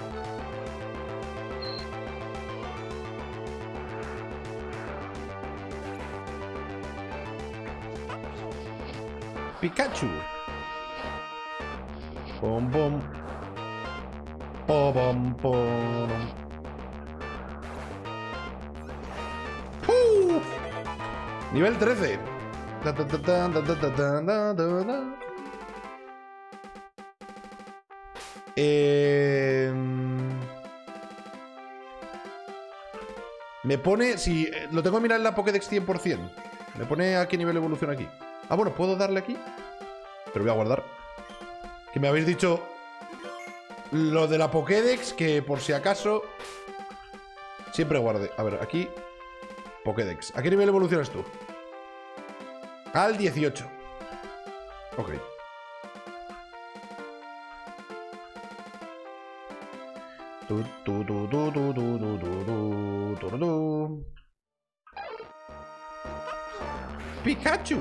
Pikachu. Pom, pom. Pom, pom, pom. ¡Uh! Nivel trece. Da, da, da, da, da, da, da, da, da. Eh... Me pone... Si lo tengo que mirar en la Pokédex cien por cien. Me pone a qué nivel evoluciona aquí. Ah, bueno, ¿puedo darle aquí? Pero voy a guardar. Que me habéis dicho... Lo de la Pokédex, que por si acaso... Siempre guarde. A ver, aquí... Pokédex. ¿A qué nivel evolucionas tú? Al dieciocho. Ok. Tu, tu, tu, tu, tu, tu, tu, tu, tu, tu, tu. Pikachu.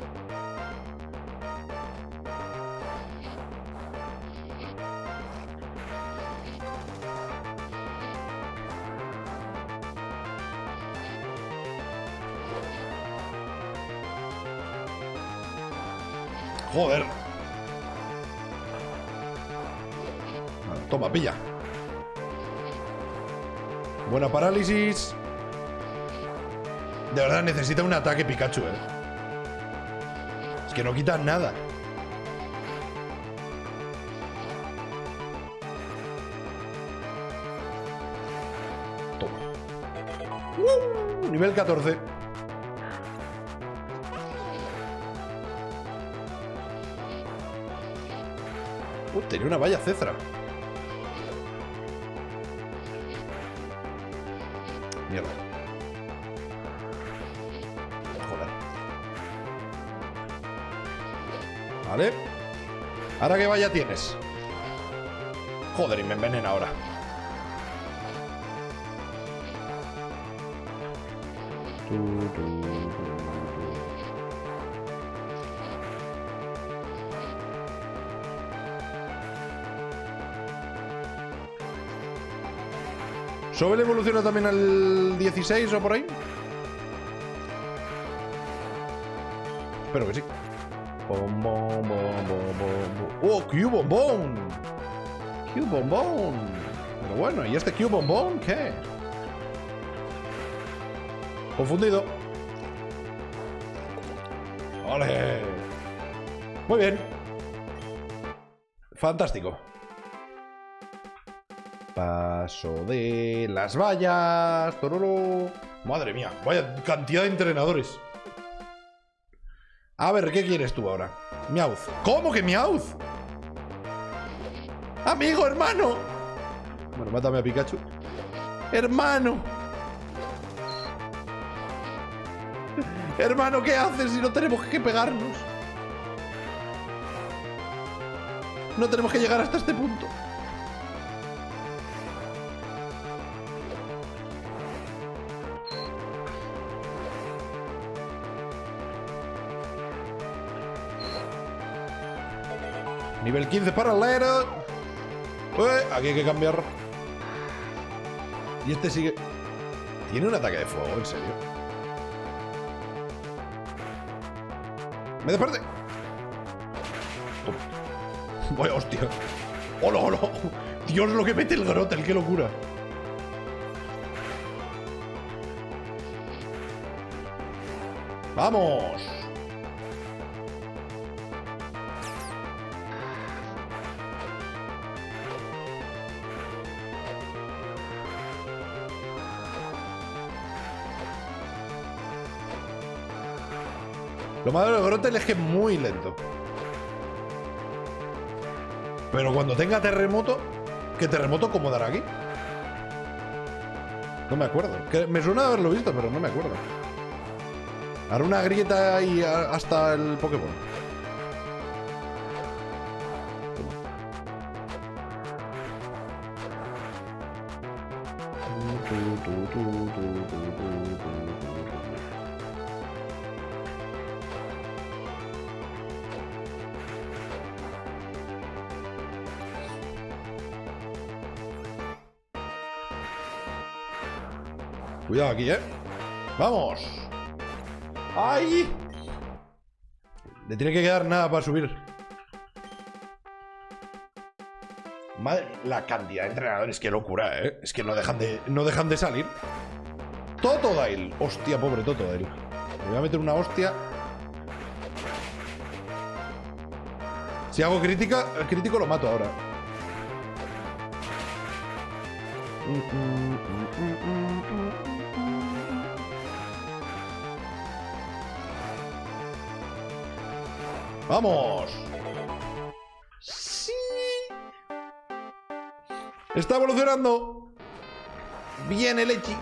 Joder. Vale, toma, pilla. Buena parálisis. De verdad necesita un ataque Pikachu, eh. Es que no quita nada. Toma. Uh, nivel catorce. Uh, tenía una valla Cezra. Mierda. Joder. Vale. ¿Ahora qué valla tienes? Joder, y me envenena ahora. Tu, tu, tu. ¿Sobel evoluciona también al dieciséis o por ahí? Espero que sí. Bom, bom, bom, bom, bom. ¡Oh, Q-Bombón! ¡Q-Bombón! Pero bueno, ¿y este Q-Bombón qué? Confundido. ¡Ole! Muy bien. Fantástico. Paso de las vallas. Tororo. Madre mía, vaya cantidad de entrenadores. A ver, ¿qué quieres tú ahora? Meowth. ¿Cómo que Meowth? Amigo, hermano. Bueno, mátame a Pikachu. Hermano. Hermano, ¿qué haces si no tenemos que pegarnos? No tenemos que llegar hasta este punto. Nivel quince para Lero. Ué, aquí hay que cambiar. Y este sigue... Tiene un ataque de fuego, en serio. ¡Me desperte! Toma. Vaya hostia. ¡Hola, hola! Dios, lo que mete el Grotel, qué locura. ¡Vamos! Lo malo del Grotel es que es muy lento. Pero cuando tenga terremoto... ¿Qué terremoto cómo dará aquí? No me acuerdo. Que me suena haberlo visto, pero no me acuerdo. Hará una grieta y hasta el Pokémon. Cuidado aquí, ¿eh? ¡Vamos! ¡Ay! Le tiene que quedar nada para subir. Madre, la cantidad de entrenadores, qué locura, ¿eh? Es que no dejan de, no dejan de salir. Totodile. Hostia, pobre Totodile. Me voy a meter una hostia. Si hago crítica, el crítico lo mato ahora. ¡Vamos! ¡Sí! ¡Está evolucionando! ¡Bien el Echi!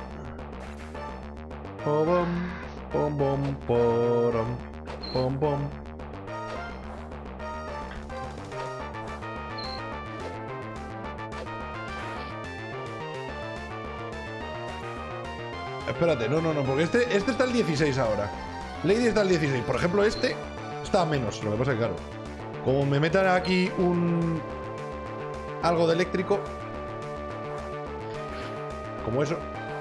Pom, pom, pom, porom, pom, pom. Espérate, no, no, no, porque este, este está al dieciséis ahora. Lady está al dieciséis. Por ejemplo, este está a menos. Lo que pasa es que, claro, como me metan aquí un... algo de eléctrico, como eso,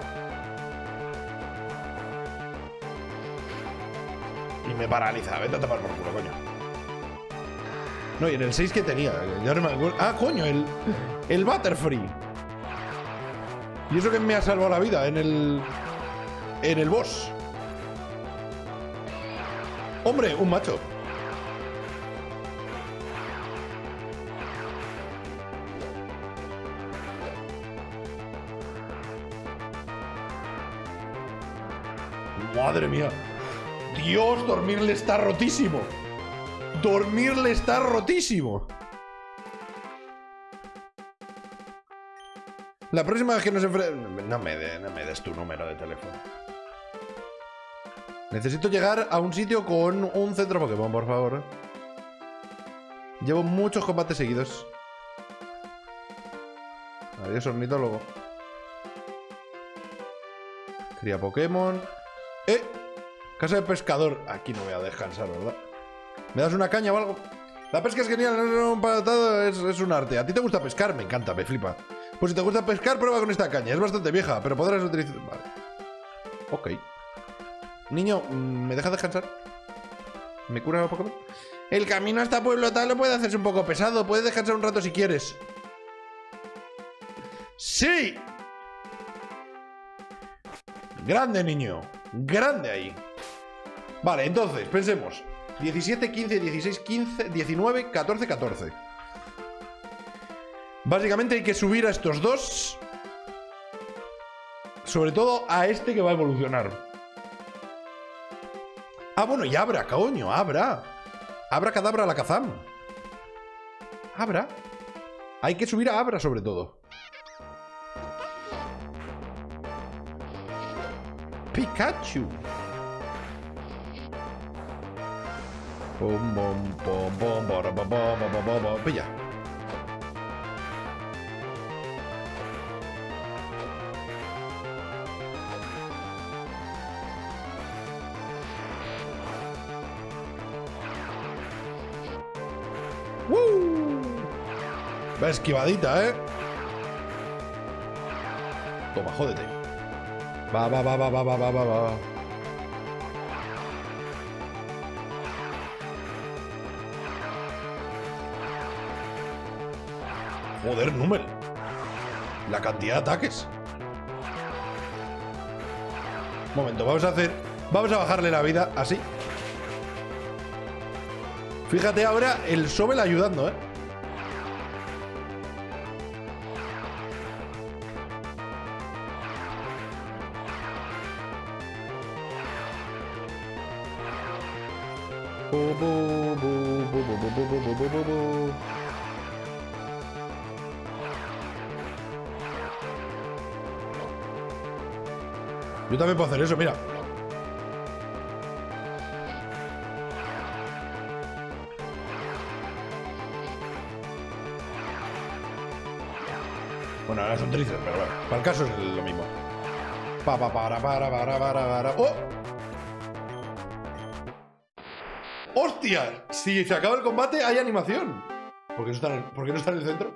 y me paraliza. Vete a tapar por culo, coño. No, y en el seis que tenía. Ya no me acuerdo. Ah, coño, el, el Butterfree. Y eso que me ha salvado la vida en el... en el boss. Hombre, un macho. Madre mía. Dios, dormirle está rotísimo. Dormirle está rotísimo. La próxima vez que nos enfrentemos... No me, de, no me des tu número de teléfono. Necesito llegar a un sitio con un centro Pokémon, por favor. Llevo muchos combates seguidos. Adiós, ornitólogo. Cría Pokémon. ¡Eh! Casa de pescador. Aquí no voy a descansar, ¿verdad? ¿Me das una caña o algo? La pesca es genial, un patado es, es un arte. ¿A ti te gusta pescar? Me encanta, me flipa. Pues si te gusta pescar, prueba con esta caña. Es bastante vieja, pero podrás utilizar... Vale. Ok. Niño, ¿me dejas descansar? ¿Me cura un poco? El camino hasta Pueblo Tal puede hacerse un poco pesado. Puedes descansar un rato si quieres. ¡Sí! Grande, niño. Grande ahí. Vale, entonces, pensemos. diecisiete, quince, dieciséis, quince, diecinueve, catorce, catorce. Básicamente hay que subir a estos dos. Sobre todo a este que va a evolucionar. Ah, bueno, y Abra, coño, Abra. Abra Cadabra la Kazam. Abra. Hay que subir a Abra sobre todo. Pikachu. Pum, pum, pum, pum, pum, pum, pum, pum, pum. Pilla. ¡Woo! Va esquivadita, ¿eh? Toma, jódete. Va, va, va, va, va, va, va, va, va. Joder, Numel. La cantidad de ataques. Un momento, vamos a hacer... Vamos a bajarle la vida así. Fíjate ahora el Sobel ayudando, ¿eh? Bu, bu, bu, bu, bu, bu, bu, bu, bu, bu, bu. Yo también puedo hacer eso, mira. Bueno, ahora son trizas, pero bueno. Para el caso es lo mismo. Pa, pa, para, para, para, para, para. ¡Oh! ¡Hostia! Si se acaba el combate, hay animación. ¿Por qué no está en el, ¿por qué no está en el centro?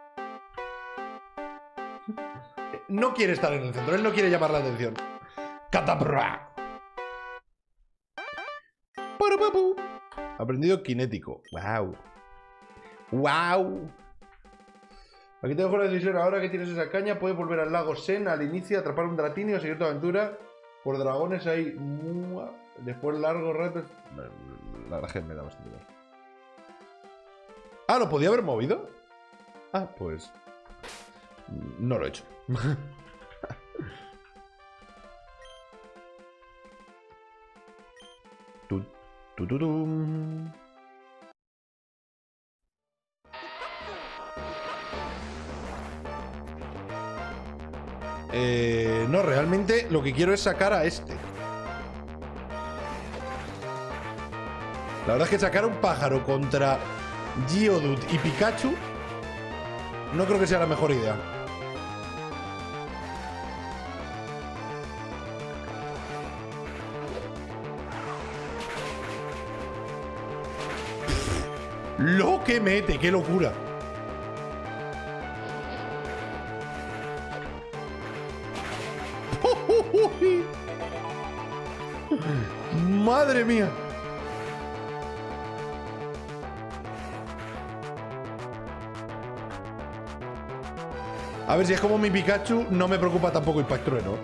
No quiere estar en el centro, él no quiere llamar la atención. ¡Catapra! Aprendido kinético. ¡Wow! ¡Wow! Aquí te dejo la decisión. Ahora que tienes esa caña, puedes volver al lago Sen al inicio, atrapar un Dratini o seguir tu aventura. Por dragones hay... Después largo rato... La verdad es que me da bastante bien. Ah, ¿lo podía haber movido? Ah, pues... No lo he hecho. tu, tu, tu, tum. Eh, no, realmente lo que quiero es sacar a este. La verdad es que sacar a un pájaro contra Geodude y Pikachu no creo que sea la mejor idea. Lo que mete, qué locura. Madre mía. A ver, si es como mi Pikachu, no me preocupa tampoco Impact Trueno.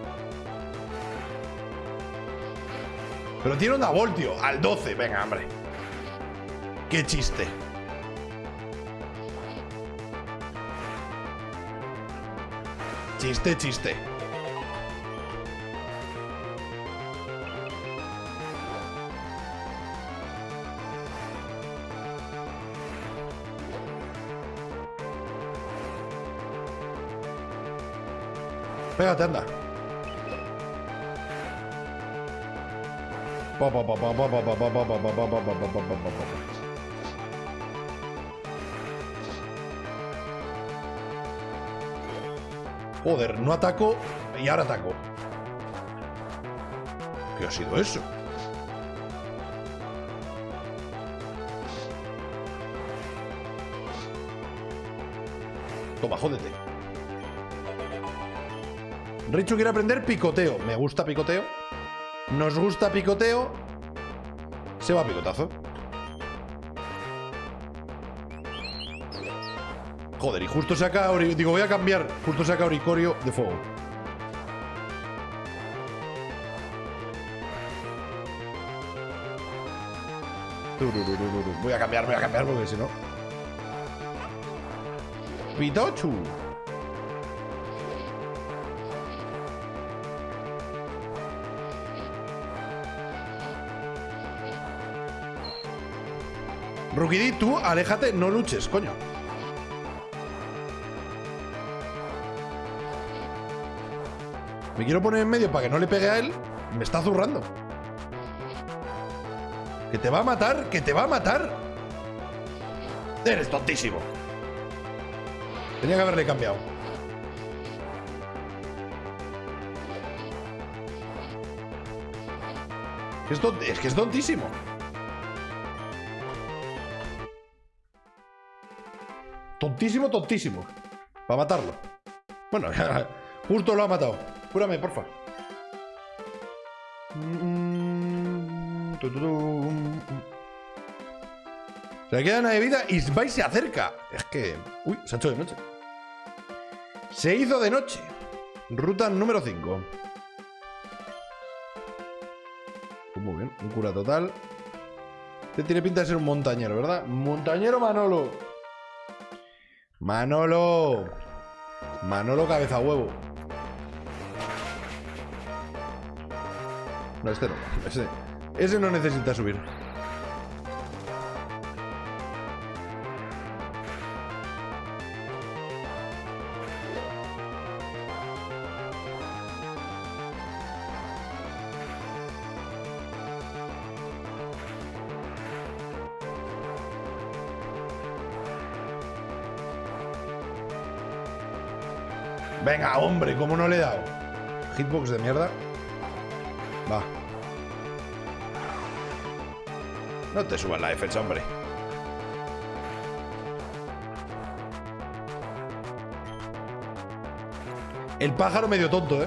Pero tiene onda voltio, al doce. Venga, hombre. Qué chiste. Chiste, chiste. Pégate, anda. Joder, no ataco y ahora ataco. ¿Qué ha sido eso? Toma, jódete. Richu quiere aprender picoteo. Me gusta picoteo. Nos gusta picoteo. Se va a picotazo. Joder, y justo saca... Ori... Digo, voy a cambiar. Justo saca Oricorio de fuego. Voy a cambiar, voy a cambiar porque si no... Pitochu. Rukidi, tú, aléjate, no luches, coño. Me quiero poner en medio para que no le pegue a él. Me está zurrando. Que te va a matar, que te va a matar. Eres tontísimo. Tenía que haberle cambiado. Es, tont- es que es tontísimo. Tontísimo, tontísimo. Para matarlo. Bueno, justo lo ha matado. Cúrame, porfa. Se le queda una de vida y va y se acerca. Es que... Uy, se ha hecho de noche. Se hizo de noche. Ruta número cinco. Pues muy bien, un cura total. Este tiene pinta de ser un montañero, ¿verdad? Montañero Manolo. Manolo. Manolo cabeza huevo. No, este no. Ese, ese no necesita subir. Venga, hombre, ¿cómo no le he dado? Hitbox de mierda. Va. No te subas la defensa, hombre. El pájaro medio tonto, ¿eh?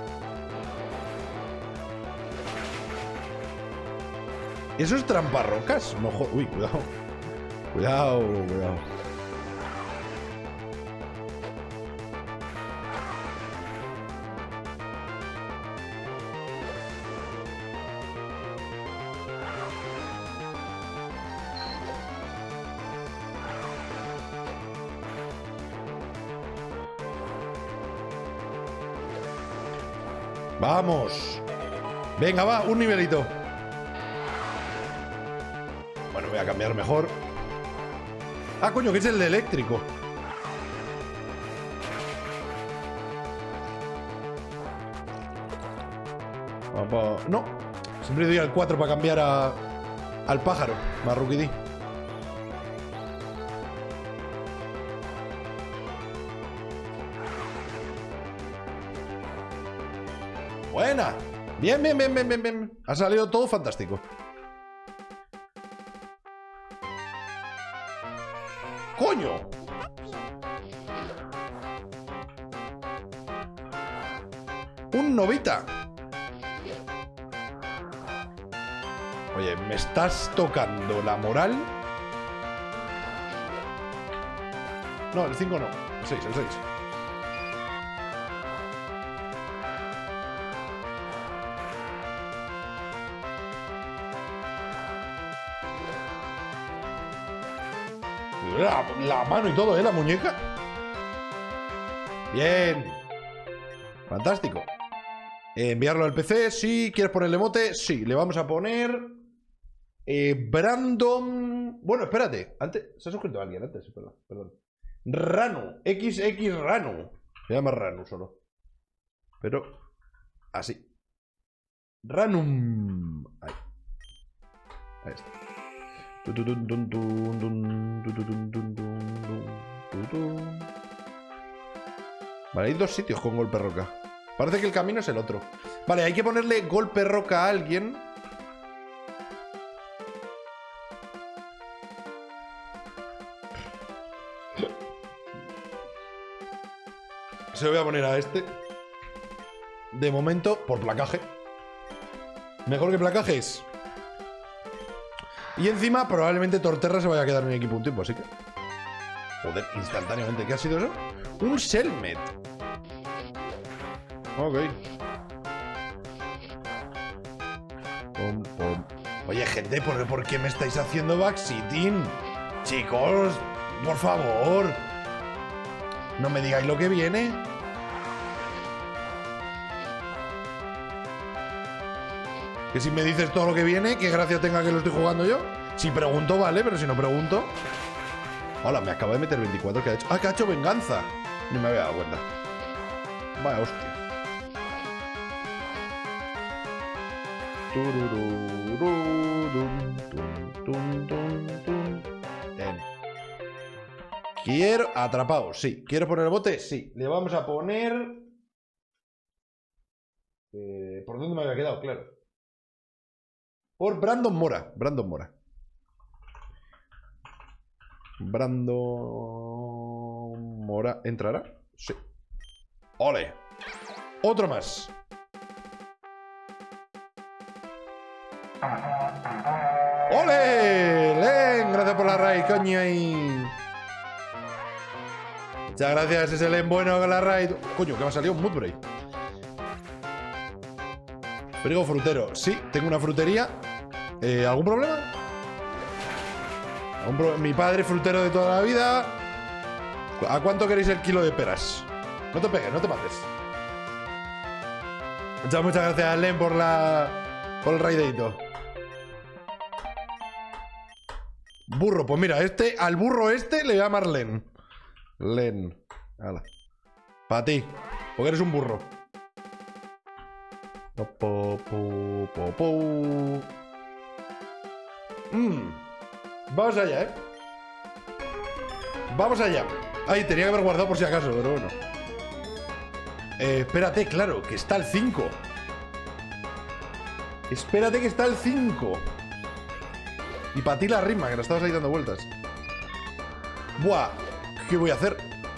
¿Eso es tramparrocas? No, jo- Uy, cuidado. Cuidado, cuidado. Vamos. Venga, va, un nivelito. Bueno, voy a cambiar mejor. Ah, coño, que es el de eléctrico. No, siempre doy al cuatro para cambiar a, al pájaro, Marruquidí. Buena. Bien, bien, bien, bien, bien, bien. Ha salido todo fantástico. ¡Coño! Un novita. Oye, ¿me estás tocando la moral? No, el cinco no. El seis, el seis. La, la mano y todo, ¿eh? La muñeca. Bien. Fantástico. Eh, enviarlo al P C, sí. ¿Quieres ponerle emote? Sí. Le vamos a poner... Eh, Brandon... Bueno, espérate. Antes... ¿Se ha suscrito alguien antes? Perdón. perdón. Ranu. X X Ranu. Se llama Ranu solo. Pero... Así. Ranum. Ahí. Ahí está. Vale, hay dos sitios con golpe roca. Parece que el camino es el otro. Vale, hay que ponerle golpe roca a alguien. Se lo voy a poner a este. De momento, por placaje. Mejor que placajes. Y encima, probablemente Torterra se vaya a quedar en el equipo un tiempo, así que... Joder, instantáneamente. ¿Qué ha sido eso? Un Selmet. Ok. Pom, pom. Oye, gente, ¿por, ¿por qué me estáis haciendo backsitting? Chicos, por favor. No me digáis lo que viene. Que si me dices todo lo que viene, qué gracia tenga que lo estoy jugando yo. Si pregunto, vale, pero si no pregunto... Hola, me acabo de meter veinticuatro que ha hecho... ¡Ah, que ha hecho venganza! Ni me había dado cuenta. Vaya hostia. Bien. Quiero... Atrapado, sí. ¿Quiero poner el bote? Sí. Le vamos a poner... Eh, ¿Por dónde me había quedado? Claro. Por Brandon Mora. Brandon Mora. Brandon Mora. ¿Entrará? Sí. ¡Ole! Otro más. ¡Ole! ¡Len! Gracias por la raid, coño. Y... Muchas gracias, ese Len bueno con la raid. Coño, que me ha salido un Moodbreak. Frigo frutero. Sí, tengo una frutería. Eh, ¿Algún problema? ¿Algún pro... Mi padre frutero de toda la vida. ¿A cuánto queréis el kilo de peras? No te pegues, no te mates. Muchas, muchas gracias, Len, por la... por el raidito. Burro, pues mira, este... Al burro este le voy a llamar Len. Len. Hala. Para ti. Porque eres un burro. Po, po, po, po, po. Mm. Vamos allá, ¿eh? Vamos allá. Ay, tenía que haber guardado por si acaso, pero bueno. Eh, espérate, claro, que está el cinco. Espérate que está el cinco. Y para ti la rima, que la estabas ahí dando vueltas. Buah, ¿qué voy a hacer?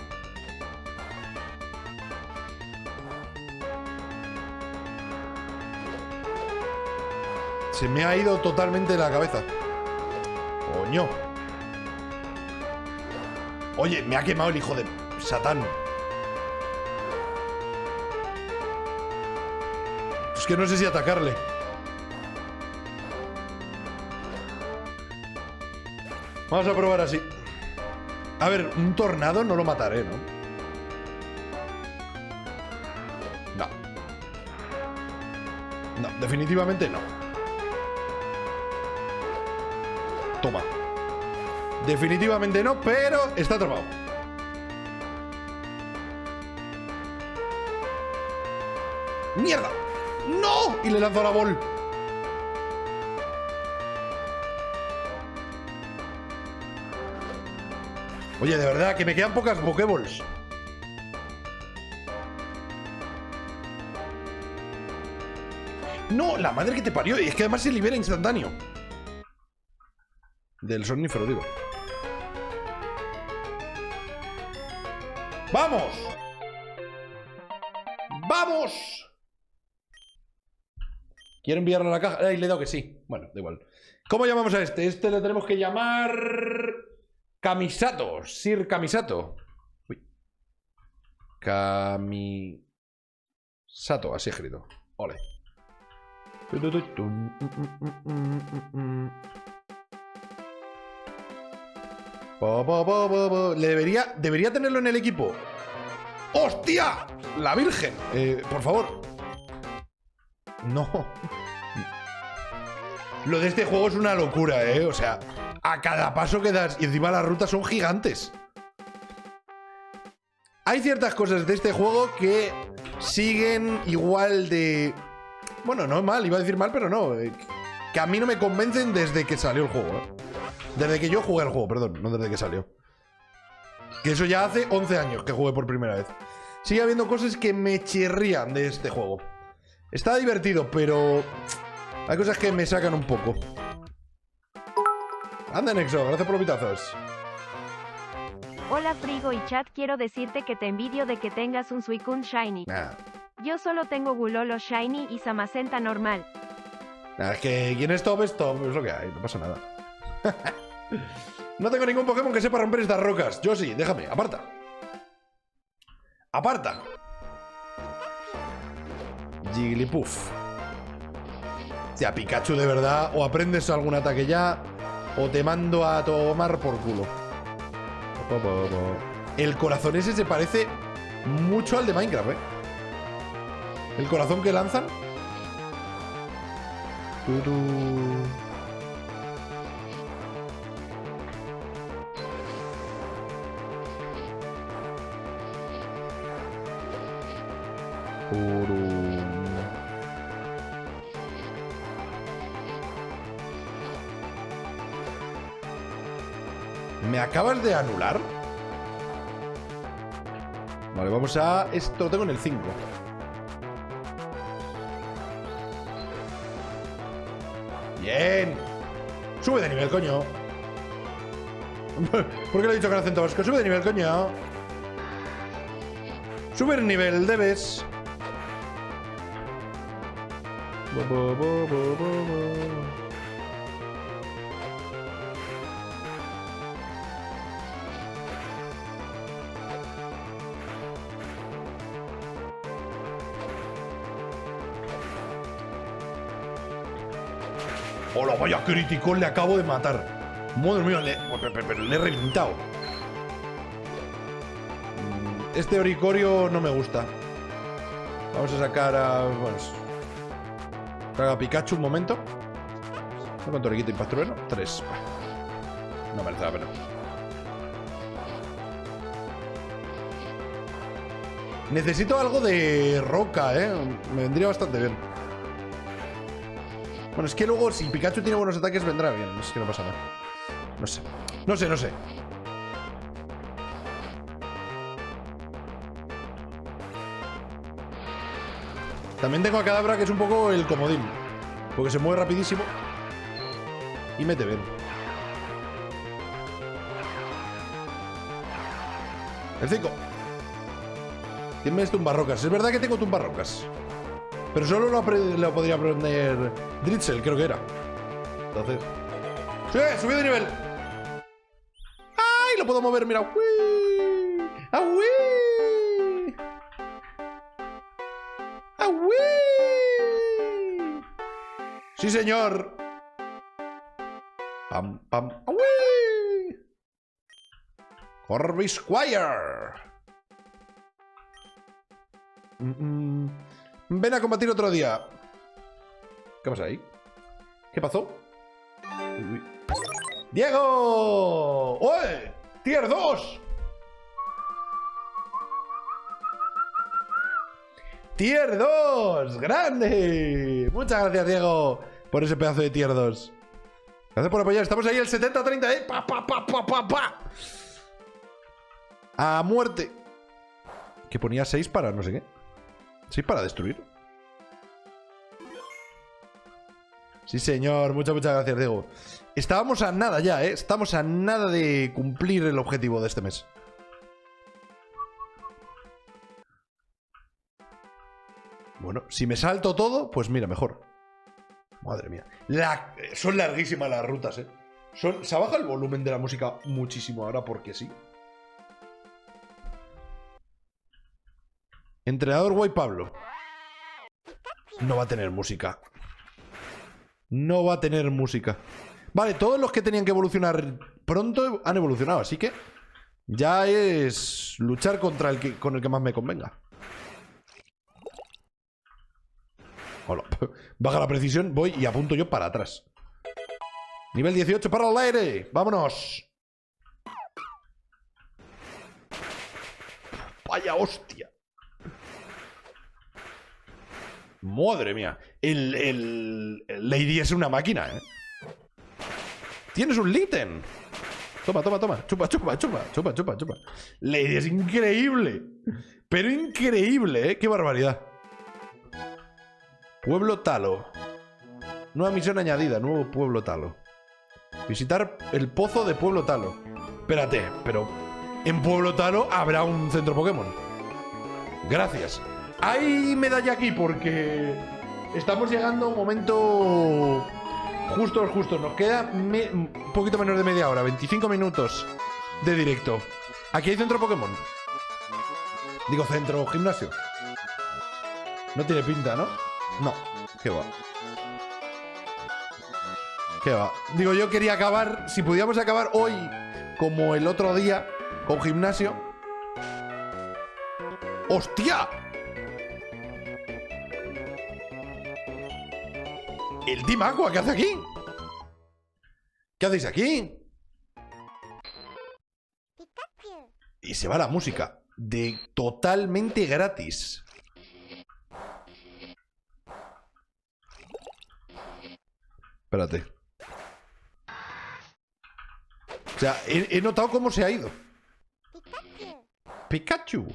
Se me ha ido totalmente la cabeza. Coño. Oye, me ha quemado el hijo de Satán. Es que no sé si atacarle. Vamos a probar así. A ver, un tornado no lo mataré, ¿no? No. No, definitivamente no. Toma. Definitivamente no, pero está atrapado. ¡Mierda! ¡No! Y le lanzó la bol. Oye, de verdad, que me quedan pocas Pokéballs. No, la madre que te parió. Y es que además se libera instantáneo. Del somnífero, digo. ¡Vamos! ¡Vamos! ¿Quiero enviarlo a la caja? Ay, le he dado que sí. Bueno, da igual. ¿Cómo llamamos a este? Este le tenemos que llamar... Kamisato. Sir Kamisato. Uy. Kamisato, así escrito. Ole. Le debería, debería tenerlo en el equipo. ¡Hostia! ¡La Virgen! Eh, por favor. No. Lo de este juego es una locura, ¿eh? O sea, a cada paso que das y encima las rutas son gigantes. Hay ciertas cosas de este juego que siguen igual de... Bueno, no mal, iba a decir mal, pero no. Eh, que a mí no me convencen desde que salió el juego, ¿eh? Desde que yo jugué el juego, perdón, no desde que salió. Que eso ya hace once años que jugué por primera vez. Sigue habiendo cosas que me chirrían de este juego. Está divertido, pero... hay cosas que me sacan un poco. Anda, Nexo, gracias por los pitazos. Hola Frigo y chat, quiero decirte que te envidio de que tengas un Suicune Shiny. Nah. Yo solo tengo Gulolo Shiny y Samacenta normal. Nah, es que quien es top es top, es lo que hay, no pasa nada. No tengo ningún Pokémon que sepa romper estas rocas. Yo sí, déjame, aparta. Aparta. Jigglypuff. Hostia, Pikachu, de verdad. O aprendes algún ataque ya, o te mando a tomar por culo. El corazón ese se parece mucho al de Minecraft, ¿eh? El corazón que lanzan. Turu. ¿Me acabas de anular? Vale, vamos a... Esto lo tengo en el cinco. Bien. Sube de nivel, coño. ¿Por qué le he dicho con acento vasco? Sube de nivel, coño. Sube el nivel, debes. Bo, bo, bo, bo, bo. ¡Hola, vaya crítico! Le acabo de matar. Madre mía, le, pero le he reventado. Este Oricorio no me gusta. Vamos a sacar a... Bueno, sacar a Pikachu un momento. ¿Cuánto le quita Impacto Trueno? Tres. No merece la pena. Necesito algo de roca, ¿eh? Me vendría bastante bien. Bueno, es que luego si Pikachu tiene buenos ataques vendrá bien. Es que no pasa nada. No sé. No sé, no sé. También tengo a Kadabra, que es un poco el comodín. Porque se mueve rapidísimo. Y mete bien. El cinco. Tienes tumbarrocas. Es verdad que tengo tumbarrocas. Pero solo lo, lo podría aprender Dritzel, creo que era. Entonces... ¡Sí! ¡Subí de nivel! ¡Ay! Lo puedo mover, mira. ¡Uy! ¡Aui! ¡Aui! ¡Sí, señor! ¡Pam, pam! ¡Aui! ¡Corvisquire! Mm -mm. Ven a combatir otro día. ¿Qué pasa ahí? ¿Qué pasó? Uy, uy. ¡Diego! ¡Oye! ¡Tier dos! ¡Tier dos! ¡Grande! Muchas gracias, Diego, por ese pedazo de Tier dos. Gracias por apoyar. Estamos ahí el setenta a treinta, ¿eh? ¡Pa, pa, pa, pa, pa, pa! ¡A muerte! Que ponía seis para no sé qué. seis para destruir. Sí, señor. Muchas, muchas gracias, Diego. Estábamos a nada ya, ¿eh? Estamos a nada de cumplir el objetivo de este mes. Bueno, si me salto todo, pues mira, mejor. Madre mía. La... Son larguísimas las rutas, ¿eh? Son... Se baja el volumen de la música muchísimo ahora porque sí. Entrenador Guay Pablo. No va a tener música. No va a tener música. Vale, todos los que tenían que evolucionar pronto han evolucionado, así que ya es luchar contra el que, con el que más me convenga. Hola. Baja la precisión, voy y apunto yo para atrás. Nivel dieciocho para el aire. ¡Vámonos! ¡Vaya hostia! Madre mía. El, el, el Lady es una máquina, ¿eh? Tienes un Litten. Toma, toma, toma. Chupa, chupa, chupa. Chupa, chupa, chupa. Lady es increíble. Pero increíble, ¿eh? Qué barbaridad. Pueblo Talo. Nueva misión añadida. Nuevo Pueblo Talo. Visitar el pozo de Pueblo Talo. Espérate, pero en Pueblo Talo habrá un centro Pokémon. Gracias. Hay medalla aquí porque estamos llegando a un momento justo, justo. Nos queda me... un poquito menos de media hora, veinticinco minutos de directo. Aquí hay centro Pokémon. Digo centro gimnasio. No tiene pinta, ¿no? No, qué va. Qué va. Digo, yo quería acabar, si pudiéramos acabar hoy como el otro día con gimnasio. ¡Hostia! ¿El Team Aqua qué hace aquí? ¿Qué hacéis aquí? Y se va la música. De totalmente gratis. Espérate. O sea, he, he notado cómo se ha ido. Pikachu.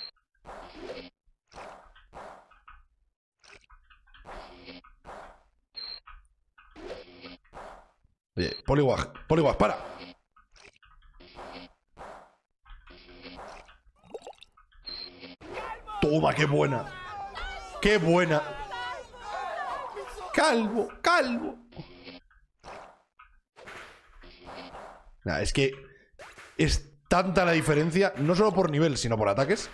Oye, Poliwag, Poliwag, para. Toma, qué buena. Qué buena. Calvo, calvo. Nah, es que es tanta la diferencia, no solo por nivel, sino por ataques.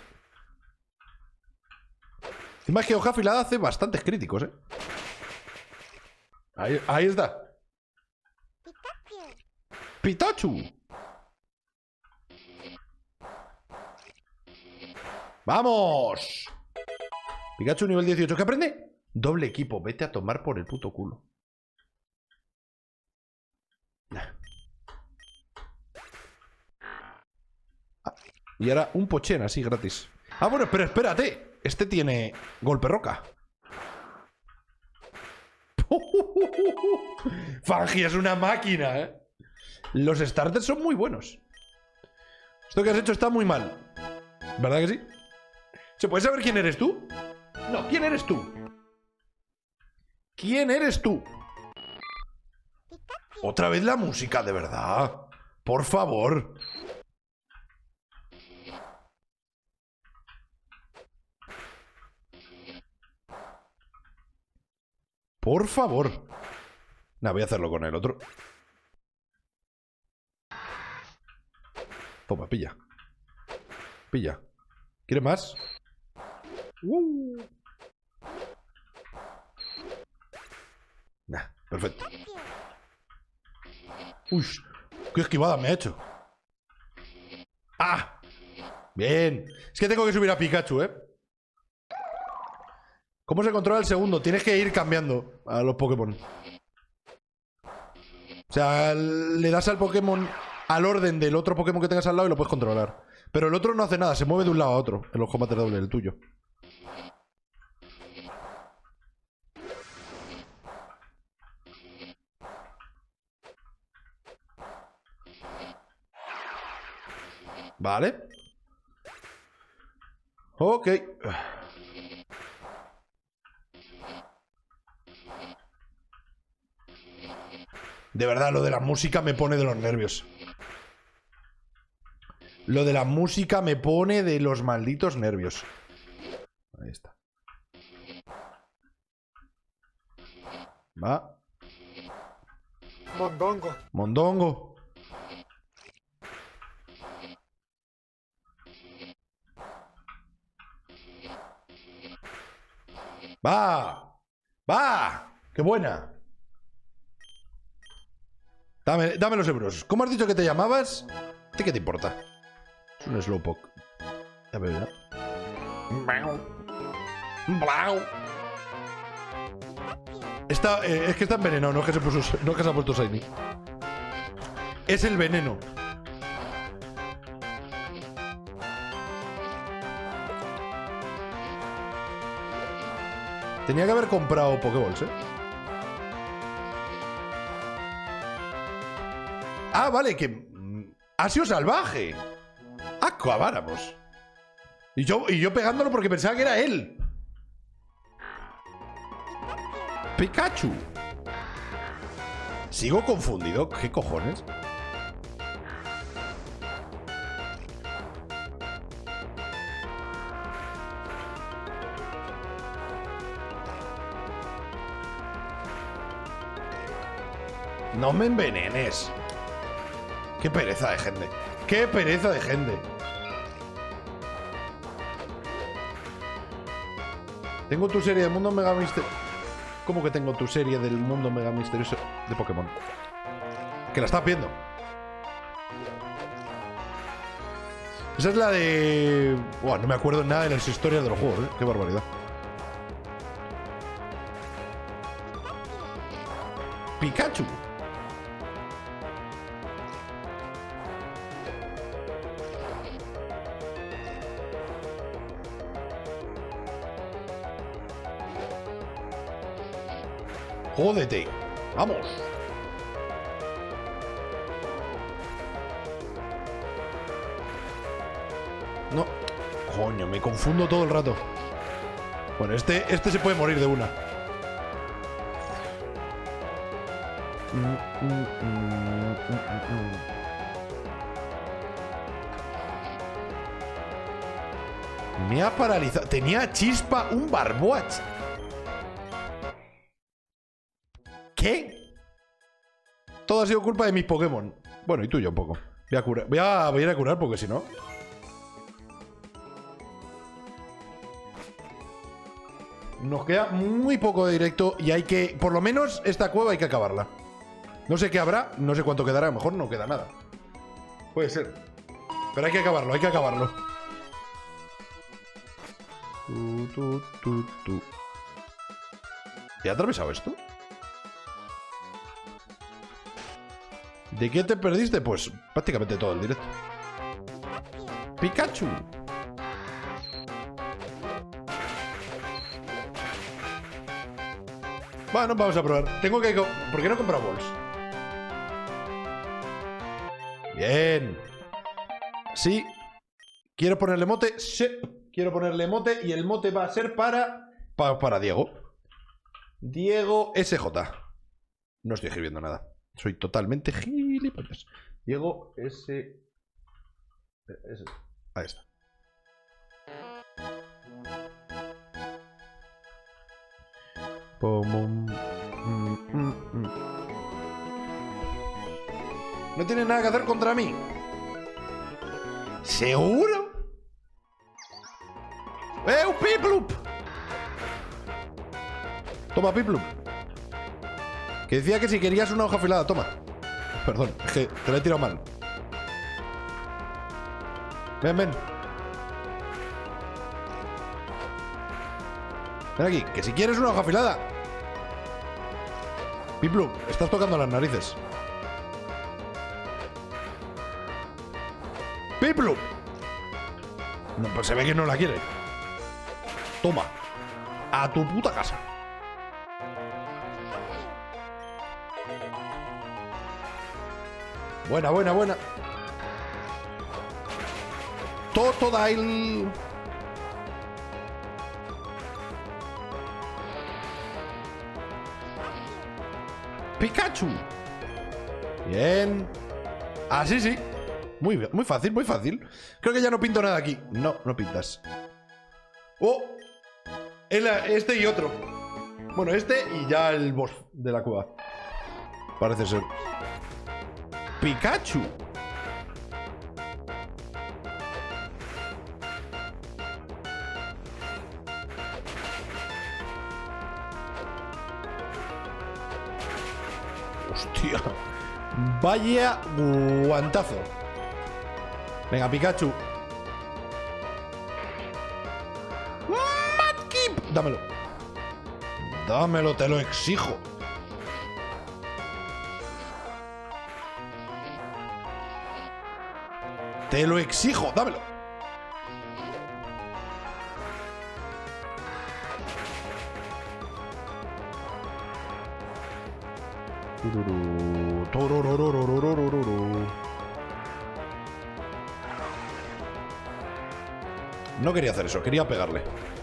Encima es que hoja afilada hace bastantes críticos, ¿eh? Ahí, ahí está. Pikachu. ¡Vamos! Pikachu nivel dieciocho. ¿Qué aprende? Doble equipo. Vete a tomar por el puto culo. Ah, y ahora un Pochen así gratis. Ah, bueno, pero espérate. Este tiene golpe roca. Fangi es una máquina, ¿eh? Los starters son muy buenos. Esto que has hecho está muy mal. ¿Verdad que sí? ¿Se puede saber quién eres tú? No, ¿quién eres tú? ¿Quién eres tú? Otra vez la música, de verdad. Por favor. Por favor. Nah, voy a hacerlo con el otro. Toma, pilla. Pilla. ¿Quieres más? Uh. Nah, perfecto. Uy, qué esquivada me ha hecho. ¡Ah! Bien. Es que tengo que subir a Pikachu, ¿eh? ¿Cómo se controla el segundo? Tienes que ir cambiando a los Pokémon. O sea, le das al Pokémon al orden del otro Pokémon que tengas al lado y lo puedes controlar. Pero el otro no hace nada, se mueve de un lado a otro en los combates dobles, el tuyo. Vale. Ok. De verdad, lo de la música me pone de los nervios. Lo de la música me pone de los malditos nervios. Ahí está. Va. Mondongo. Mondongo. Va. Va. Qué buena. Dame, dame los euros. ¿Cómo has dicho que te llamabas? ¿A ti qué te importa? Es un Slowpoke. Ya veo ya. Está, eh, es que está envenenado, no es que se puso, no es que se ha puesto Shiny. Es el veneno. Tenía que haber comprado Pokéballs, ¿eh? Ah, vale, que... Ha sido salvaje. Acabáramos. Y yo, y yo pegándolo porque pensaba que era él. Pikachu. Sigo confundido. ¿Qué cojones? No me envenenes. Qué pereza de gente. Qué pereza de gente. Tengo tu serie del mundo mega misterioso. ¿Cómo que tengo tu serie del mundo mega misterioso de Pokémon? Que la estás viendo. Esa es la de... Buah, no me acuerdo nada de las historias de los juegos, ¿eh? Qué barbaridad. Pikachu. Jódete. Vamos. No. Coño, me confundo todo el rato. Bueno, este, este se puede morir de una. Mm, mm, mm, mm, mm, mm. Me ha paralizado. Tenía chispa un Barboach. ¿Qué? Todo ha sido culpa de mis Pokémon. Bueno, y tuyo un poco. Voy a curar. Voy a, voy a ir a curar porque si no... Nos queda muy poco de directo y hay que... Por lo menos esta cueva hay que acabarla. No sé qué habrá, no sé cuánto quedará. A lo mejor no queda nada. Puede ser. Pero hay que acabarlo, hay que acabarlo. Tu, tu, tu, tu. ¿Te ha atravesado esto? ¿De qué te perdiste? Pues prácticamente todo el directo. Pikachu. Bueno, vamos a probar. Tengo que... ¿Por qué no he comprado bols? Bien. Sí. ¿Quiero ponerle mote? Sí. Quiero ponerle mote y el mote va a ser para... Para, para Diego. Diego S J. No estoy escribiendo nada. Soy totalmente gilipollas. Diego S... S... Ahí está. No tiene nada que hacer contra mí. ¿Seguro? ¡Eh, un Piplup! Toma, Piplup. Que decía que si querías una hoja afilada, toma. Perdón, es que te la he tirado mal. Ven, ven. Ven aquí, que si quieres una hoja afilada. Piplup, estás tocando las narices. Piplup. No, pues se ve que no la quiere. Toma. A tu puta casa. Buena, buena, buena. Totodile. Pikachu. Bien. Así sí. Muy bien, muy fácil, muy fácil. Creo que ya no pinto nada aquí. No, no pintas. Oh. El, este y otro. Bueno, este y ya el boss de la cueva. Parece ser. Pikachu. Hostia. Vaya guantazo. Venga, Pikachu. Madkip. Dámelo. Dámelo, te lo exijo. Te lo exijo, dámelo. No quería hacer eso, quería pegarle.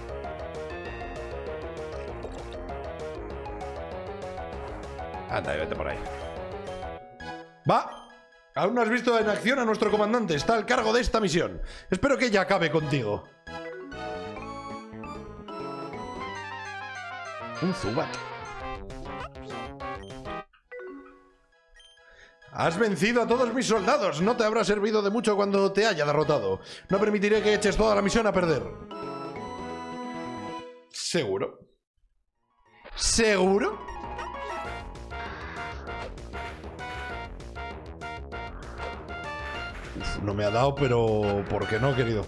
Anda, vete por ahí. Va. Aún no has visto en acción a nuestro comandante. Está al cargo de esta misión. Espero que ella acabe contigo. Un Zubat. Has vencido a todos mis soldados. No te habrá servido de mucho cuando te haya derrotado. No permitiré que eches toda la misión a perder. ¿Seguro? ¿Seguro? Uf, no me ha dado, pero... ¿por qué no, querido?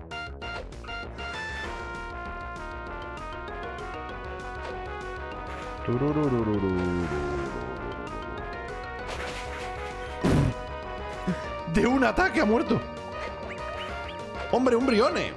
De un ataque ha muerto. Hombre, un Brione.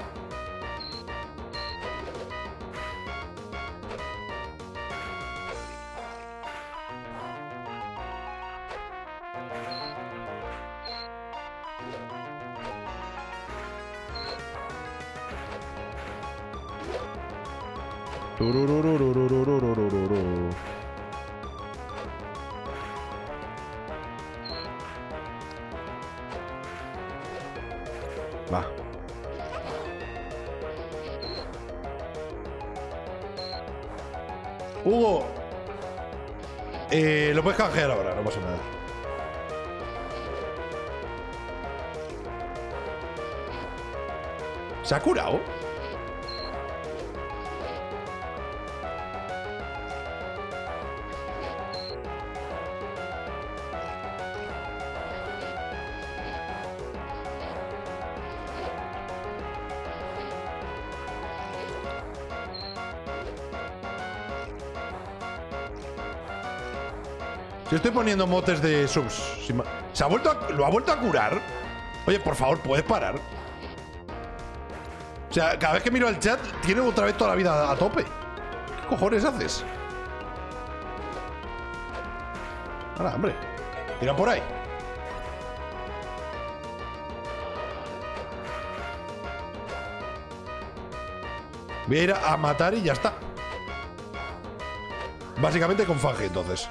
Va. Hugo. Eh, lo puedes canjear ahora, no pasa nada. ¿Se ha curado? Si estoy poniendo motes de subs. ¿Se ha vuelto a, ¿Lo ha vuelto a curar? Oye, por favor, ¿puedes parar? O sea, cada vez que miro el chat, tiene otra vez toda la vida a tope. ¿Qué cojones haces? Ahora, hombre. Tira por ahí. Voy a ir a matar y ya está. Básicamente con Fange, entonces.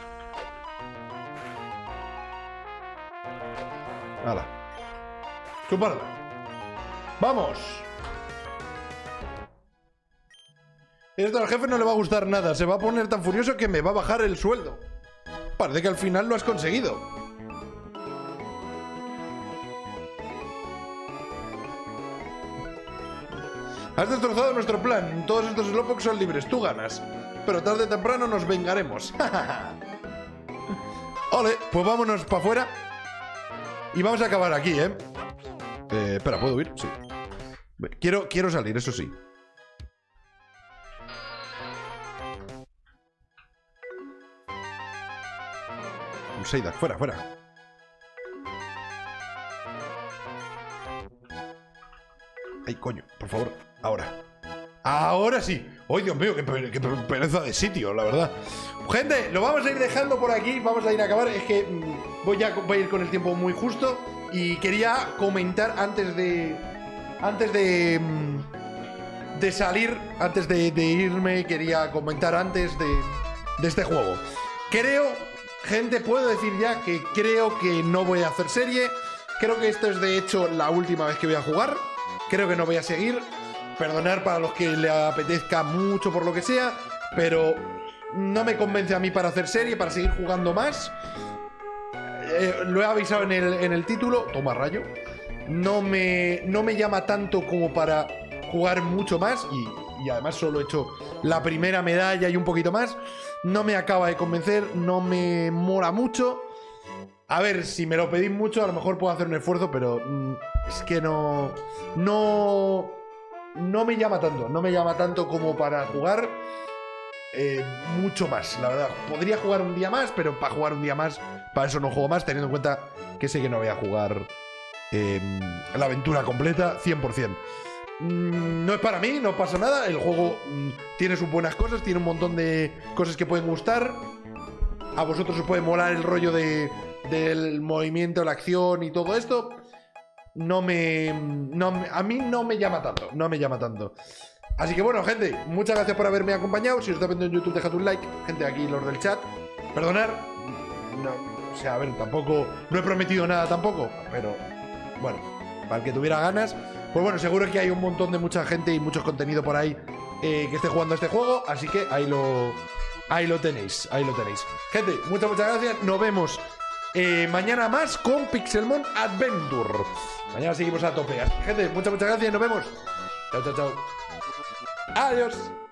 Hala. Chuparla. ¡Vamos! Esto al jefe no le va a gustar nada. Se va a poner tan furioso que me va a bajar el sueldo. Parece que al final lo has conseguido. Has destrozado nuestro plan. Todos estos Slowpokes son libres. Tú ganas. Pero tarde o temprano nos vengaremos. Ole, pues vámonos para afuera. Y vamos a acabar aquí, ¿eh? Eh, espera, ¿puedo ir? Sí. Quiero, quiero salir, eso sí. Pulseidas, fuera, fuera. Ay, coño, por favor, ahora. Ahora sí. ¡Ay, Dios mío! Qué, qué pereza de sitio, la verdad. Gente, lo vamos a ir dejando por aquí. Vamos a ir a acabar. Es que mmm, voy, a, voy a ir con el tiempo muy justo. Y quería comentar antes de... Antes de... Mmm, de salir, antes de, de irme, quería comentar antes de, de este juego. Creo, gente, puedo decir ya que creo que no voy a hacer serie. Creo que esto es, de hecho, la última vez que voy a jugar. Creo que no voy a seguir. Perdonar para los que le apetezca mucho por lo que sea, pero no me convence a mí para hacer serie, para seguir jugando más. Eh, lo he avisado en el, en el título. Toma, rayo. No me, no me llama tanto como para jugar mucho más. Y, y además solo he hecho la primera medalla y un poquito más. No me acaba de convencer, no me mola mucho. A ver, si me lo pedís mucho, a lo mejor puedo hacer un esfuerzo, pero mm, es que no... No... No me llama tanto, no me llama tanto como para jugar eh, mucho más, la verdad. Podría jugar un día más, pero para jugar un día más, para eso no juego más, teniendo en cuenta que sé que no voy a jugar eh, la aventura completa, cien por cien. Mm, no es para mí, no pasa nada. El juego mm, tiene sus buenas cosas, tiene un montón de cosas que pueden gustar. A vosotros os puede molar el rollo de, del movimiento, la acción y todo esto. No me, no me... A mí no me llama tanto. No me llama tanto. Así que bueno, gente, muchas gracias por haberme acompañado. Si os está viendo en YouTube, dejad un like. Gente, aquí los del chat. Perdonar. No, o sea, a ver, tampoco... No he prometido nada tampoco. Pero, bueno, para el que tuviera ganas. Pues bueno, seguro que hay un montón de mucha gente y muchos contenido por ahí eh, que esté jugando a este juego. Así que ahí lo... Ahí lo tenéis. Ahí lo tenéis. Gente, muchas, muchas gracias. Nos vemos eh, mañana más con Pixelmon Adventure. Mañana seguimos a tope. Gente, muchas, muchas gracias. Nos vemos. Chao, chao, chao. Adiós.